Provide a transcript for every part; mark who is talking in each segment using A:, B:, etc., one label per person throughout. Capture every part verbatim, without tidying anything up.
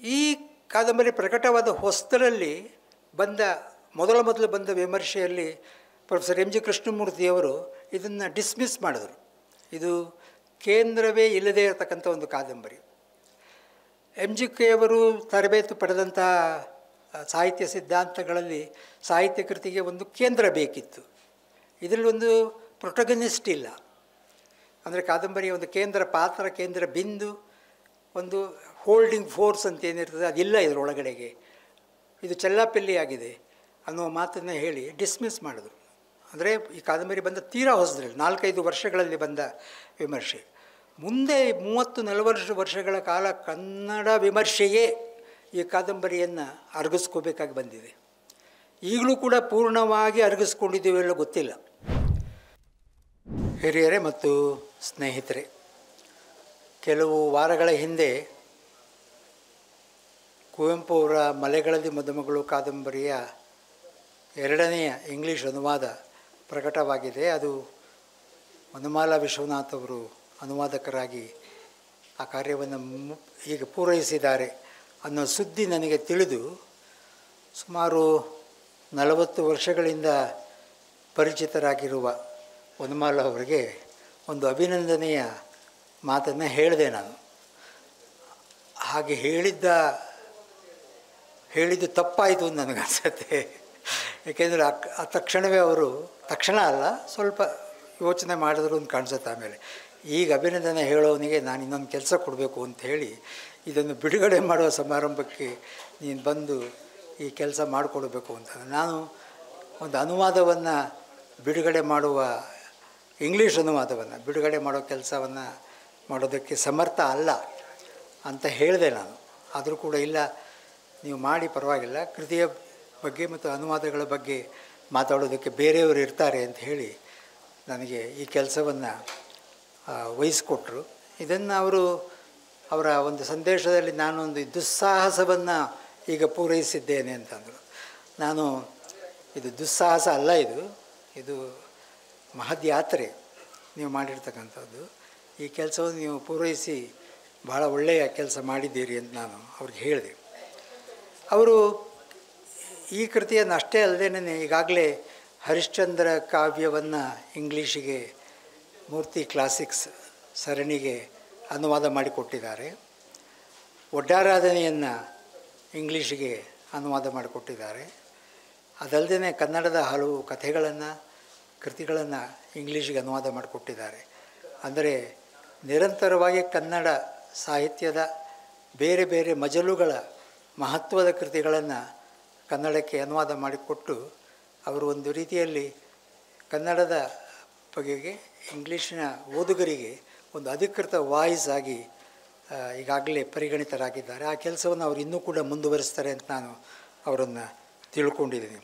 A: ಈ ಕಾದಂಬರಿ ಪ್ರಕಟವಾದ ಹೊಸದರಲ್ಲಿ ಬಂದ ಮೊದಲ ಮೊದಲು ಬಂದ ವಿಮರ್ಶೆಯಲ್ಲಿ ಪ್ರೊಫೆಸರ್ ಎಂ ಜಿ ಕೃಷ್ಣಮೂರ್ತಿಯವರು ಇದನ್ನು ಡಿಸ್ಮಿಸ್ ಮಾಡಿದರು. ಇದು ಕೇಂದ್ರವೇ ಇಲ್ಲದೇ ಇರತಕ್ಕಂಥ ಒಂದು ಕಾದಂಬರಿ. ಎಂ ಜಿ ಕೆ ಅವರು ತರಬೇತಿ ಪಡೆದಂಥ ಸಾಹಿತ್ಯ ಸಿದ್ಧಾಂತಗಳಲ್ಲಿ ಸಾಹಿತ್ಯ ಕೃತಿಗೆ ಒಂದು ಕೇಂದ್ರ ಬೇಕಿತ್ತು. ಇದರಲ್ಲಿ ಒಂದು ಪ್ರೊಟಗನಿಸ್ಟ್ ಇಲ್ಲ. ಅಂದರೆ ಕಾದಂಬರಿಯ ಒಂದು ಕೇಂದ್ರ ಪಾತ್ರ, ಕೇಂದ್ರ ಬಿಂದು, ಒಂದು ಹೋಲ್ಡಿಂಗ್ ಫೋರ್ಸ್ ಅಂತ ಏನಿರ್ತದೆ ಅದಿಲ್ಲ ಇದರೊಳಗಡೆಗೆ. ಇದು ಚೆಲ್ಲಾಪಿಲ್ಲಿಯಾಗಿದೆ ಅನ್ನುವ ಮಾತನ್ನು ಹೇಳಿ ಡಿಸ್ಮಿಸ್ ಮಾಡಿದ್ರು. ಅಂದರೆ ಈ ಕಾದಂಬರಿ ಬಂದ ತೀರಾ ಹೊಸದ್ರಲ್ಲಿ ನಾಲ್ಕೈದು ವರ್ಷಗಳಲ್ಲಿ ಬಂದ ವಿಮರ್ಶೆ. ಮುಂದೆ ಮೂವತ್ತು ನಲವತ್ತು ವರ್ಷಗಳ ಕಾಲ ಕನ್ನಡ ವಿಮರ್ಶೆಯೇ ಈ ಕಾದಂಬರಿಯನ್ನು ಅರಗಿಸ್ಕೋಬೇಕಾಗಿ ಬಂದಿದೆ. ಈಗಲೂ ಕೂಡ ಪೂರ್ಣವಾಗಿ ಅರಗಿಸ್ಕೊಂಡಿದ್ದೀವಿ ಎಲ್ಲ ಗೊತ್ತಿಲ್ಲ. ಹಿರಿಯರೇ ಮತ್ತು ಸ್ನೇಹಿತರೆ, ಕೆಲವು ವಾರಗಳ ಹಿಂದೆ ಕುವೆಂಪು ಅವರ ಮಲೆಗಳಲ್ಲಿ ಮದುಮಗಳು ಕಾದಂಬರಿಯ ಎರಡನೆಯ ಇಂಗ್ಲೀಷ್ ಅನುವಾದ ಪ್ರಕಟವಾಗಿದೆ. ಅದು ವನಮಾಲಾ ವಿಶ್ವನಾಥ್ ಅವರು ಅನುವಾದಕರಾಗಿ ಆ ಕಾರ್ಯವನ್ನು ಈಗ ಪೂರೈಸಿದ್ದಾರೆ ಅನ್ನೋ ಸುದ್ದಿ ನನಗೆ ತಿಳಿದು ಸುಮಾರು ನಲವತ್ತು ವರ್ಷಗಳಿಂದ ಪರಿಚಿತರಾಗಿರುವ ವನಮಾಲಾ ಅವರಿಗೆ ಒಂದು ಅಭಿನಂದನೆಯ ಮಾತನ್ನು ಹೇಳಿದೆ ನಾನು. ಹಾಗೆ ಹೇಳಿದ್ದ ಹೇಳಿದ್ದು ತಪ್ಪಾಯಿತು ಅಂತ ನನಗನ್ಸುತ್ತೆ. ಏಕೆಂದರೆ ಆ ತಕ್ಷಣವೇ ಅವರು, ತಕ್ಷಣ ಅಲ್ಲ, ಸ್ವಲ್ಪ ಯೋಚನೆ ಮಾಡಿದ್ರು ಅಂತ ಕಾಣಿಸುತ್ತೆ. ಆಮೇಲೆ ಈಗ ಅಭಿನಂದನೆ ಹೇಳೋವನಿಗೆ ನಾನು ಇನ್ನೊಂದು ಕೆಲಸ ಕೊಡಬೇಕು ಅಂತ ಹೇಳಿ ಇದನ್ನು ಬಿಡುಗಡೆ ಮಾಡುವ ಸಮಾರಂಭಕ್ಕೆ ನೀನು ಬಂದು ಈ ಕೆಲಸ ಮಾಡಿಕೊಡ್ಬೇಕು ಅಂತ. ನಾನು ಒಂದು ಅನುವಾದವನ್ನು ಬಿಡುಗಡೆ ಮಾಡುವ, ಇಂಗ್ಲೀಷ್ ಅನುವಾದವನ್ನು ಬಿಡುಗಡೆ ಮಾಡೋ ಕೆಲಸವನ್ನು ಮಾಡೋದಕ್ಕೆ ಸಮರ್ಥ ಅಲ್ಲ ಅಂತ ಹೇಳಿದೆ ನಾನು. ಆದರೂ ಕೂಡ ಇಲ್ಲ, ನೀವು ಮಾಡಿ ಪರವಾಗಿಲ್ಲ, ಕೃತಿಯ ಬಗ್ಗೆ ಮತ್ತು ಅನುವಾದಗಳ ಬಗ್ಗೆ ಮಾತಾಡೋದಕ್ಕೆ ಬೇರೆಯವರು ಇರ್ತಾರೆ ಅಂತ ಹೇಳಿ ನನಗೆ ಈ ಕೆಲಸವನ್ನು ವಹಿಸ್ಕೊಟ್ರು. ಇದನ್ನು ಅವರು ಅವರ ಒಂದು ಸಂದೇಶದಲ್ಲಿ ನಾನೊಂದು ದುಸ್ಸಾಹಸವನ್ನು ಈಗ ಪೂರೈಸಿದ್ದೇನೆ ಅಂತಂದರು. ನಾನು ಇದು ದುಸ್ಸಾಹಸ ಅಲ್ಲ, ಇದು ಇದು ಮಹದ್ಯಾತ್ರೆ ನೀವು ಮಾಡಿರ್ತಕ್ಕಂಥದ್ದು. ಈ ಕೆಲಸವನ್ನು ನೀವು ಪೂರೈಸಿ ಭಾಳ ಒಳ್ಳೆಯ ಕೆಲಸ ಮಾಡಿದ್ದೀರಿ ಅಂತ ನಾನು ಅವ್ರಿಗೆ ಹೇಳಿದೆ. ಅವರು ಈ ಕೃತಿಯನ್ನು ಅಷ್ಟೇ ಅಲ್ಲದೇನೆ ಈಗಾಗಲೇ ಹರಿಶ್ಚಂದ್ರ ಕಾವ್ಯವನ್ನು ಇಂಗ್ಲೀಷಿಗೆ ಮೂರ್ತಿ ಕ್ಲಾಸಿಕ್ಸ್ ಸರಣಿಗೆ ಅನುವಾದ ಮಾಡಿಕೊಟ್ಟಿದ್ದಾರೆ. ಒಡ್ಡಾರಾಧನೆಯನ್ನು ಇಂಗ್ಲೀಷಿಗೆ ಅನುವಾದ ಮಾಡಿಕೊಟ್ಟಿದ್ದಾರೆ. ಅದಲ್ಲದೆ ಕನ್ನಡದ ಹಲವು ಕಥೆಗಳನ್ನು, ಕೃತಿಗಳನ್ನು ಇಂಗ್ಲೀಷಿಗೆ ಅನುವಾದ ಮಾಡಿಕೊಟ್ಟಿದ್ದಾರೆ. ಅಂದರೆ ನಿರಂತರವಾಗಿ ಕನ್ನಡ ಸಾಹಿತ್ಯದ ಬೇರೆ ಬೇರೆ ಮಜಲುಗಳ ಮಹತ್ವದ ಕೃತಿಗಳನ್ನು ಕನ್ನಡಕ್ಕೆ ಅನುವಾದ ಮಾಡಿಕೊಟ್ಟು ಅವರು ಒಂದು ರೀತಿಯಲ್ಲಿ ಕನ್ನಡದ ಬಗೆಗೆ ಇಂಗ್ಲೀಷಿನ ಓದುಗರಿಗೆ ಒಂದು ಅಧಿಕೃತ ವಾಯ್ಸ್ ಆಗಿ ಈಗಾಗಲೇ ಪರಿಗಣಿತರಾಗಿದ್ದಾರೆ. ಆ ಕೆಲಸವನ್ನು ಅವರು ಇನ್ನೂ ಕೂಡ ಮುಂದುವರಿಸ್ತಾರೆ ಅಂತ ನಾನು ಅವರನ್ನು ತಿಳ್ಕೊಂಡಿದ್ದೀನಿ.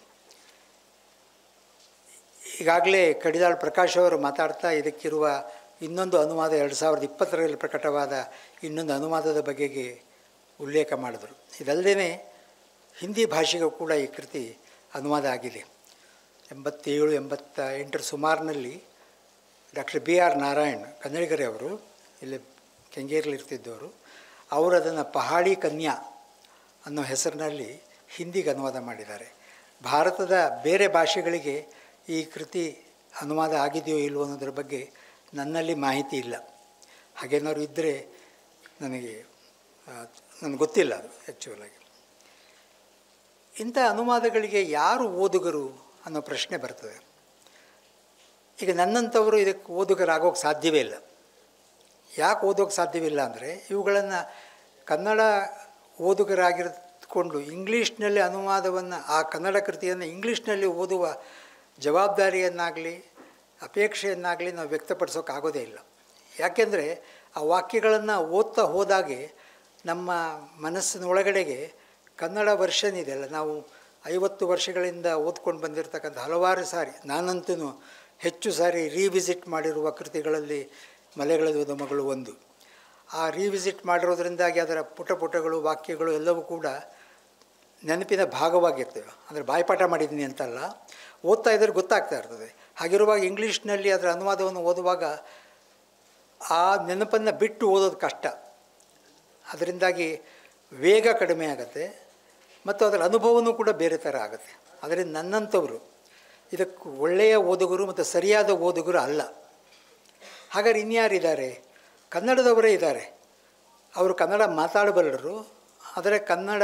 A: ಈಗಾಗಲೇ ಕಡಿದಾಳ್ ಪ್ರಕಾಶ್ ಅವರು ಮಾತಾಡ್ತಾ ಇದಕ್ಕಿರುವ ಇನ್ನೊಂದು ಅನುವಾದ ಎರಡು ಸಾವಿರದ ಇಪ್ಪತ್ತರಲ್ಲಿ ಪ್ರಕಟವಾದ ಇನ್ನೊಂದು ಅನುವಾದದ ಬಗೆಗೆ ಉಲ್ಲೇಖ ಮಾಡಿದರು. ಇದಲ್ಲದೇ ಹಿಂದಿ ಭಾಷೆಗೂ ಕೂಡ ಈ ಕೃತಿ ಅನುವಾದ ಆಗಿದೆ. ಎಂಬತ್ತೇಳು ಎಂಬತ್ತ ಎಂಟರ ಸುಮಾರಿನಲ್ಲಿ ಡಾಕ್ಟರ್ ಬಿ ಆರ್ ನಾರಾಯಣ್, ಕನ್ನಡಿಗರೇ ಅವರು, ಇಲ್ಲಿ ಕೆಂಗೇರಿಲಿರ್ತಿದ್ದವರು, ಅವರು ಅದನ್ನು ಪಹಾಡಿ ಕನ್ಯಾ ಅನ್ನೋ ಹೆಸರಿನಲ್ಲಿ ಹಿಂದಿಗೆ ಅನುವಾದ ಮಾಡಿದ್ದಾರೆ. ಭಾರತದ ಬೇರೆ ಭಾಷೆಗಳಿಗೆ ಈ ಕೃತಿ ಅನುವಾದ ಆಗಿದೆಯೋ ಇಲ್ವೋ ಅನ್ನೋದ್ರ ಬಗ್ಗೆ ನನ್ನಲ್ಲಿ ಮಾಹಿತಿ ಇಲ್ಲ. ಹಾಗೇನಾದ್ರು ಇದ್ದರೆ ನನಗೆ ನನಗೆ ಗೊತ್ತಿಲ್ಲ ಅದು ಆ್ಯಕ್ಚುಲಾಗಿ. ಇಂಥ ಅನುವಾದಗಳಿಗೆ ಯಾರು ಓದುಗರು ಅನ್ನೋ ಪ್ರಶ್ನೆ ಬರ್ತದೆ. ಈಗ ನನ್ನಂಥವರು ಇದಕ್ಕೆ ಓದುಗರಾಗೋಕ್ಕೆ ಸಾಧ್ಯವೇ ಇಲ್ಲ. ಯಾಕೆ ಓದೋಕ್ಕೆ ಸಾಧ್ಯವಿಲ್ಲ ಅಂದರೆ ಇವುಗಳನ್ನು ಕನ್ನಡ ಓದುಗರಾಗಿರ್ಕೊಂಡು ಇಂಗ್ಲೀಷ್ನಲ್ಲಿ ಅನುವಾದವನ್ನು, ಆ ಕನ್ನಡ ಕೃತಿಯನ್ನು ಇಂಗ್ಲೀಷ್ನಲ್ಲಿ ಓದುವ ಜವಾಬ್ದಾರಿಯನ್ನಾಗಲಿ ಅಪೇಕ್ಷೆಯನ್ನಾಗಲಿ ನಾವು ವ್ಯಕ್ತಪಡಿಸೋಕ್ಕಾಗೋದೇ ಇಲ್ಲ. ಯಾಕೆಂದರೆ ಆ ವಾಕ್ಯಗಳನ್ನು ಓದ್ತಾ ಹೋದಾಗೆ ನಮ್ಮ ಮನಸ್ಸಿನ ಒಳಗಡೆಗೆ ಕನ್ನಡ ವರ್ಷನ್ ಇದೆಯಲ್ಲ, ನಾವು ಐವತ್ತು ವರ್ಷಗಳಿಂದ ಓದ್ಕೊಂಡು ಬಂದಿರತಕ್ಕಂಥ ಹಲವಾರು ಸಾರಿ, ನಾನಂತೂ ಹೆಚ್ಚು ಸಾರಿ ರೀವಿಸಿಟ್ ಮಾಡಿರುವ ಕೃತಿಗಳಲ್ಲಿ ಮಲೆಗಳ ಮಗಳು ಒಂದು. ಆ ರೀವಿಸಿಟ್ ಮಾಡಿರೋದ್ರಿಂದಾಗಿ ಅದರ ಪುಟ ಪುಟಗಳು, ವಾಕ್ಯಗಳು ಎಲ್ಲವೂ ಕೂಡ ನೆನಪಿನ ಭಾಗವಾಗಿರ್ತವೆ. ಅಂದರೆ ಬಾಯ್ಪಾಠ ಮಾಡಿದ್ದೀನಿ ಅಂತಲ್ಲ, ಓದ್ತಾ ಇದ್ದರೆ ಗೊತ್ತಾಗ್ತಾ ಇರ್ತದೆ. ಹಾಗಿರುವಾಗ ಇಂಗ್ಲೀಷ್ನಲ್ಲಿ ಅದರ ಅನುವಾದವನ್ನು ಓದುವಾಗ ಆ ನೆನಪನ್ನು ಬಿಟ್ಟು ಓದೋದು ಕಷ್ಟ. ಅದರಿಂದಾಗಿ ವೇಗ ಕಡಿಮೆ ಆಗುತ್ತೆ ಮತ್ತು ಅದರ ಅನುಭವವೂ ಕೂಡ ಬೇರೆ ಥರ ಆಗುತ್ತೆ. ಅದರಿಂದ ನನ್ನಂಥವರು ಇದಕ್ಕೆ ಒಳ್ಳೆಯ ಓದುಗರು ಮತ್ತು ಸರಿಯಾದ ಓದುಗರು ಅಲ್ಲ. ಹಾಗಾದ್ರೆ ಇನ್ಯಾರಿದ್ದಾರೆ? ಕನ್ನಡದವರೇ ಇದ್ದಾರೆ. ಅವರು ಕನ್ನಡ ಮಾತಾಡಬಲ್ಲರು, ಆದರೆ ಕನ್ನಡ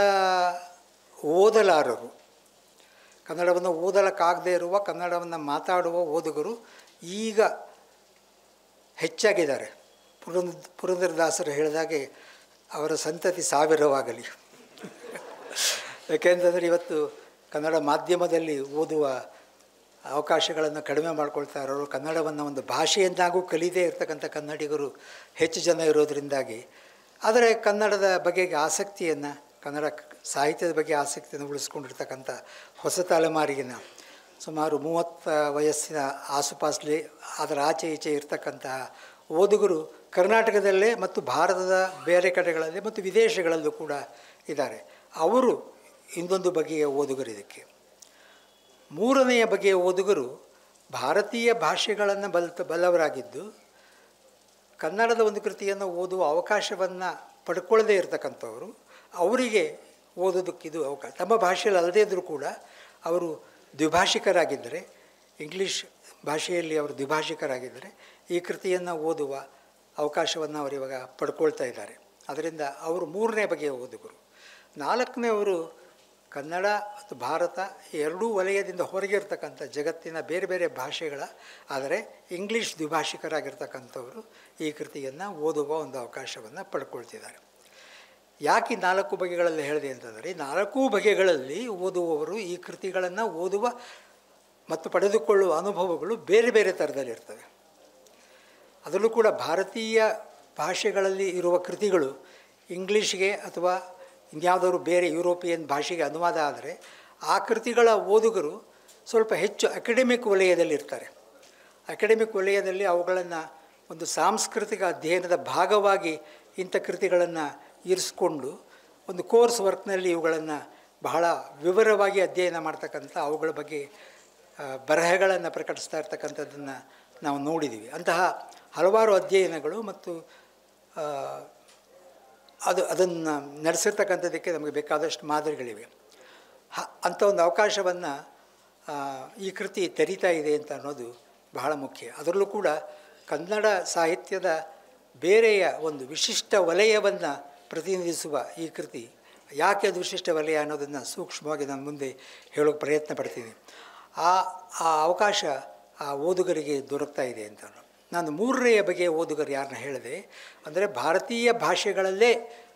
A: ಓದಲಾರರು. ಕನ್ನಡವನ್ನು ಓದಲಕ್ಕಾಗದೇ ಇರುವ, ಕನ್ನಡವನ್ನು ಮಾತಾಡುವ ಓದುಗರು ಈಗ ಹೆಚ್ಚಾಗಿದ್ದಾರೆ. ಪುರಂದ ಪುರಂದರದಾಸರು ಹೇಳಿದಾಗೆ ಅವರ ಸಂತತಿ ಸಾವಿರವಾಗಲಿ. ಯಾಕೆಂತಂದರೆ ಇವತ್ತು ಕನ್ನಡ ಮಾಧ್ಯಮದಲ್ಲಿ ಓದುವ ಅವಕಾಶಗಳನ್ನು ಕಡಿಮೆ ಮಾಡ್ಕೊಳ್ತಾ ಇರೋರು, ಕನ್ನಡವನ್ನು ಒಂದು ಭಾಷೆಯನ್ನಾಗೂ ಕಲಿಯದೇ ಇರತಕ್ಕಂಥ ಕನ್ನಡಿಗರು ಹೆಚ್ಚು ಜನ ಇರೋದರಿಂದಾಗಿ, ಆದರೆ ಕನ್ನಡದ ಬಗೆಗೆ ಆಸಕ್ತಿಯನ್ನು, ಕನ್ನಡ ಸಾಹಿತ್ಯದ ಬಗ್ಗೆ ಆಸಕ್ತಿಯನ್ನು ಉಳಿಸ್ಕೊಂಡಿರ್ತಕ್ಕಂಥ ಹೊಸ ತಲೆಮಾರಿಗಿನ ಸುಮಾರು ಮೂವತ್ತು ವಯಸ್ಸಿನ ಆಸುಪಾಸಲ್ಲಿ ಅದರ ಆಚೆ ಈಚೆ ಇರ್ತಕ್ಕಂತಹ ಓದುಗರು ಕರ್ನಾಟಕದಲ್ಲೇ ಮತ್ತು ಭಾರತದ ಬೇರೆ ಕಡೆಗಳಲ್ಲಿ ಮತ್ತು ವಿದೇಶಗಳಲ್ಲೂ ಕೂಡ ಇದ್ದಾರೆ. ಅವರು ಇನ್ನೊಂದು ಬಗೆಯ ಓದುಗರು. ಇದಕ್ಕೆ ಮೂರನೆಯ ಬಗೆಯ ಓದುಗರು ಭಾರತೀಯ ಭಾಷೆಗಳನ್ನು ಬಲ್ ಬಲ್ಲವರಾಗಿದ್ದು ಕನ್ನಡದ ಒಂದು ಕೃತಿಯನ್ನು ಓದುವ ಅವಕಾಶವನ್ನು ಪಡ್ಕೊಳ್ಳದೇ ಇರತಕ್ಕಂಥವರು. ಅವರಿಗೆ ಓದೋದಕ್ಕಿದು ಅವಕಾಶ. ತಮ್ಮ ಭಾಷೆಯಲ್ಲಿ ಅಲ್ಲದೇ ಇದ್ದರೂ ಕೂಡ ಅವರು ದ್ವಿಭಾಷಿಕರಾಗಿದ್ದರೆ, ಇಂಗ್ಲೀಷ್ ಭಾಷೆಯಲ್ಲಿ ಅವರು ದ್ವಿಭಾಷಿಕರಾಗಿದ್ದರೆ ಈ ಕೃತಿಯನ್ನು ಓದುವ ಅವಕಾಶವನ್ನು ಅವರು ಇವಾಗ ಪಡ್ಕೊಳ್ತಾ ಇದ್ದಾರೆ. ಅದರಿಂದ ಅವರು ಮೂರನೇ ಬಗೆಯ ಓದುಗರು. ನಾಲ್ಕನೇವರು ಕನ್ನಡ ಮತ್ತು ಭಾರತ ಎರಡೂ ವಲಯದಿಂದ ಹೊರಗೆ ಇರ್ತಕ್ಕಂಥ ಜಗತ್ತಿನ ಬೇರೆ ಬೇರೆ ಭಾಷೆಗಳ, ಆದರೆ ಇಂಗ್ಲೀಷ್ ದ್ವಿಭಾಷಿಕರಾಗಿರ್ತಕ್ಕಂಥವರು ಈ ಕೃತಿಯನ್ನು ಓದುವ ಒಂದು ಅವಕಾಶವನ್ನು ಪಡ್ಕೊಳ್ತಿದ್ದಾರೆ. ಯಾಕೆ ಈ ನಾಲ್ಕು ಬಗೆಗಳಲ್ಲಿ ಹೇಳಿದೆ ಅಂತಂದರೆ, ಈ ನಾಲ್ಕೂ ಬಗೆಗಳಲ್ಲಿ ಓದುವವರು ಈ ಕೃತಿಗಳನ್ನು ಓದುವ ಮತ್ತು ಪಡೆದುಕೊಳ್ಳುವ ಅನುಭವಗಳು ಬೇರೆ ಬೇರೆ ಥರದಲ್ಲಿರ್ತವೆ. ಅದರಲ್ಲೂ ಕೂಡ ಭಾರತೀಯ ಭಾಷೆಗಳಲ್ಲಿ ಇರುವ ಕೃತಿಗಳು ಇಂಗ್ಲೀಷ್ಗೆ ಅಥವಾ ಇನ್ಯಾವುದಾದ್ರು ಬೇರೆ ಯುರೋಪಿಯನ್ ಭಾಷೆಗೆ ಅನುವಾದ ಆದರೆ ಆ ಕೃತಿಗಳ ಓದುಗರು ಸ್ವಲ್ಪ ಹೆಚ್ಚು ಅಕಾಡೆಮಿಕ್ ವಲಯದಲ್ಲಿರ್ತಾರೆ. ಅಕಾಡೆಮಿಕ್ ವಲಯದಲ್ಲಿ ಅವುಗಳನ್ನು ಒಂದು ಸಾಂಸ್ಕೃತಿಕ ಅಧ್ಯಯನದ ಭಾಗವಾಗಿ ಇಂಥ ಕೃತಿಗಳನ್ನು ಇರಿಸ್ಕೊಂಡು ಒಂದು ಕೋರ್ಸ್ ವರ್ಕ್ನಲ್ಲಿ ಇವುಗಳನ್ನು ಬಹಳ ವಿವರವಾಗಿ ಅಧ್ಯಯನ ಮಾಡ್ತಕ್ಕಂಥ, ಅವುಗಳ ಬಗ್ಗೆ ಬರಹಗಳನ್ನು ಪ್ರಕಟಿಸ್ತಾ ಇರ್ತಕ್ಕಂಥದ್ದನ್ನು ನಾವು ನೋಡಿದ್ದೀವಿ. ಅಂತಹ ಹಲವಾರು ಅಧ್ಯಯನಗಳು ಮತ್ತು ಅದು ಅದನ್ನು ನಡೆಸಿರ್ತಕ್ಕಂಥದ್ದಕ್ಕೆ ನಮಗೆ ಬೇಕಾದಷ್ಟು ಮಾದರಿಗಳಿವೆ. ಹ ಅಂಥ ಒಂದು ಅವಕಾಶವನ್ನು ಈ ಕೃತಿ ತೆರೀತಾ ಇದೆ ಅಂತ ಅನ್ನೋದು ಬಹಳ ಮುಖ್ಯ. ಅದರಲ್ಲೂ ಕೂಡ ಕನ್ನಡ ಸಾಹಿತ್ಯದ ಬೇರೆಯ ಒಂದು ವಿಶಿಷ್ಟ ವಲಯವನ್ನು ಪ್ರತಿನಿಧಿಸುವ ಈ ಕೃತಿ. ಯಾಕೆ ಅದು ವಿಶಿಷ್ಟ ವಲಯ ಅನ್ನೋದನ್ನು ಸೂಕ್ಷ್ಮವಾಗಿ ನಾನು ಮುಂದೆ ಹೇಳೋಕ್ಕೆ ಪ್ರಯತ್ನ ಪಡ್ತೀನಿ. ಆ ಆ ಅವಕಾಶ ಆ ಓದುಗರಿಗೆ ದೊರಕ್ತಾ ಇದೆ ಅಂತ. ನಾನು ಮೂರನೆಯ ಬಗೆಯ ಓದುಗರು ಯಾರನ್ನ ಹೇಳಿದೆ ಅಂದರೆ, ಭಾರತೀಯ ಭಾಷೆಗಳಲ್ಲೇ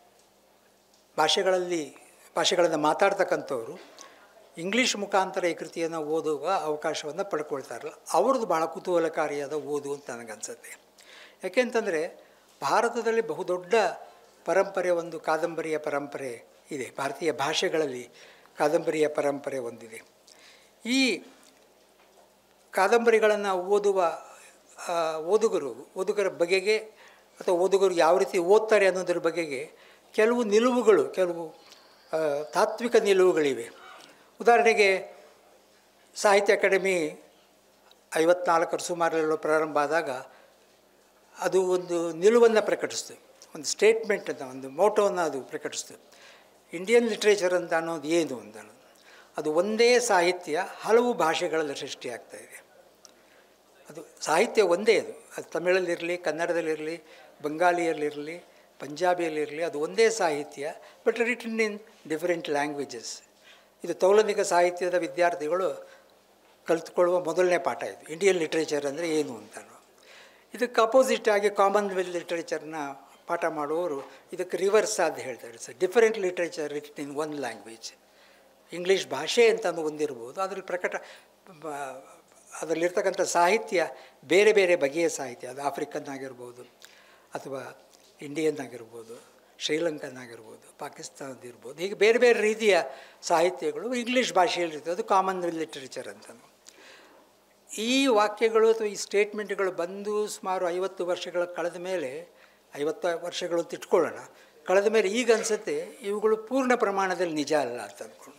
A: ಭಾಷೆಗಳಲ್ಲಿ ಭಾಷೆಗಳನ್ನು ಮಾತಾಡ್ತಕ್ಕಂಥವ್ರು ಇಂಗ್ಲೀಷ್ ಮುಖಾಂತರ ಈ ಕೃತಿಯನ್ನು ಓದುವ ಅವಕಾಶವನ್ನು ಪಡ್ಕೊಳ್ತಾರಲ್ಲ, ಅವ್ರದ್ದು ಭಾಳ ಕುತೂಹಲಕಾರಿಯಾದ ಓದು ಅಂತ ನನಗನ್ಸುತ್ತೆ. ಯಾಕೆಂತಂದರೆ ಭಾರತದಲ್ಲಿ ಬಹುದೊಡ್ಡ ಪರಂಪರೆ, ಒಂದು ಕಾದಂಬರಿಯ ಪರಂಪರೆ ಇದೆ. ಭಾರತೀಯ ಭಾಷೆಗಳಲ್ಲಿ ಕಾದಂಬರಿಯ ಪರಂಪರೆ ಒಂದಿದೆ. ಈ ಕಾದಂಬರಿಗಳನ್ನು ಓದುವ ಓದುಗರು ಓದುಗರ ಬಗೆಗೆ ಅಥವಾ ಓದುಗರು ಯಾವ ರೀತಿ ಓದ್ತಾರೆ ಅನ್ನೋದ್ರ ಬಗೆಗೆ ಕೆಲವು ನಿಲುವುಗಳು, ಕೆಲವು ತಾತ್ವಿಕ ನಿಲುವುಗಳಿವೆ. ಉದಾಹರಣೆಗೆ ಸಾಹಿತ್ಯ ಅಕಾಡೆಮಿ ಐವತ್ನಾಲ್ಕರ ಸುಮಾರಲ್ಲೂ ಪ್ರಾರಂಭ ಆದಾಗ ಅದು ಒಂದು ನಿಲುವನ್ನು ಪ್ರಕಟಿಸ್ತು, ಒಂದು ಸ್ಟೇಟ್ಮೆಂಟ್ ಅಂತ, ಒಂದು ಮೋಟೋವನ್ನು ಅದು ಪ್ರಕಟಿಸ್ತು. ಇಂಡಿಯನ್ ಲಿಟ್ರೇಚರ್ ಅಂತ ಅನ್ನೋದು ಏನು ಅಂತ, ಅದು ಒಂದೇ ಸಾಹಿತ್ಯ ಹಲವು ಭಾಷೆಗಳಲ್ಲಿ ಸೃಷ್ಟಿಯಾಗ್ತಾಯಿದೆ. ಅದು ಸಾಹಿತ್ಯ ಒಂದೇ, ಅದು ಅದು ತಮಿಳಲ್ಲಿರಲಿ, ಕನ್ನಡದಲ್ಲಿರಲಿ, ಬಂಗಾಲಿಯಲ್ಲಿರಲಿ, ಪಂಜಾಬಿಯಲ್ಲಿರಲಿ, ಅದು ಒಂದೇ ಸಾಹಿತ್ಯ, but written in different languages. ಇದು ತೌಲನಿಕ ಸಾಹಿತ್ಯದ ವಿದ್ಯಾರ್ಥಿಗಳು ಕಲಿತುಕೊಳ್ಳುವ ಮೊದಲನೇ ಪಾಠ ಇದು. ಇಂಡಿಯನ್ ಲಿಟ್ರೇಚರ್ ಅಂದರೆ ಏನು ಅಂತ. ಇದಕ್ಕೆ ಅಪೋಸಿಟ್ ಆಗಿ ಕಾಮನ್ವೆಲ್ತ್ ಲಿಟ್ರೇಚರ್ನ ಪಾಠ ಮಾಡುವವರು ಇದಕ್ಕೆ ರಿವರ್ಸ್ ಅಂತ ಹೇಳ್ತಾರೆ. It's different literature written in one language. English ಭಾಷೆ ಅಂತ ಒಂದಿರ್ಬೋದು, ಅದರಲ್ಲಿ ಪ್ರಕಟ ಅದರಲ್ಲಿರ್ತಕ್ಕಂಥ ಸಾಹಿತ್ಯ ಬೇರೆ ಬೇರೆ ಬಗೆಯ ಸಾಹಿತ್ಯ. ಅದು ಆಫ್ರಿಕನ್ ಆಗಿರ್ಬೋದು, ಅಥವಾ ಇಂಡಿಯನ್ ಆಗಿರ್ಬೋದು, ಶ್ರೀಲಂಕನ್ ಆಗಿರ್ಬೋದು, ಪಾಕಿಸ್ತಾನದಿರ್ಬೋದು, ಹೀಗೆ ಬೇರೆ ಬೇರೆ ರೀತಿಯ ಸಾಹಿತ್ಯಗಳು ಇಂಗ್ಲೀಷ್ ಭಾಷೆಯಲ್ಲಿರ್ತದೆ. ಅದು ಕಾಮನ್ವೆಲ್ತ್ ಲಿಟ್ರೇಚರ್ ಅಂತ. ಈ ವಾಕ್ಯಗಳು ಅಥವಾ ಈ ಸ್ಟೇಟ್ಮೆಂಟ್ಗಳು ಬಂದು ಸುಮಾರು ಐವತ್ತು ವರ್ಷಗಳ ಕಳೆದ ಮೇಲೆ, ಐವತ್ತು ವರ್ಷಗಳು ಅಂತ ಇಟ್ಕೊಳ್ಳೋಣ, ಕಳೆದ ಮೇಲೆ ಈಗ ಅನಿಸುತ್ತೆ ಇವುಗಳು ಪೂರ್ಣ ಪ್ರಮಾಣದಲ್ಲಿ ನಿಜ ಅಲ್ಲ ಅಂತ ಅಂದ್ಕೊಂಡು.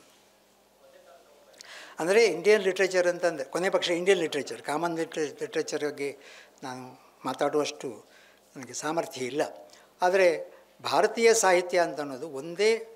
A: ಅಂದರೆ ಇಂಡಿಯನ್ ಲಿಟ್ರೇಚರ್ ಅಂತಂದರೆ, ಕೊನೆ ಪಕ್ಷ ಇಂಡಿಯನ್ ಲಿಟ್ರೇಚರ್, ಕಾಮನ್ ಲಿಟ್ರೇ ಲಿಟ್ರೇಚರ್ ಬಗ್ಗೆ ನಾನು ಮಾತಾಡುವಷ್ಟು ನನಗೆ ಸಾಮರ್ಥ್ಯ ಇಲ್ಲ. ಆದರೆ ಭಾರತೀಯ ಸಾಹಿತ್ಯ ಅಂತ ಅನ್ನೋದು ಒಂದೇ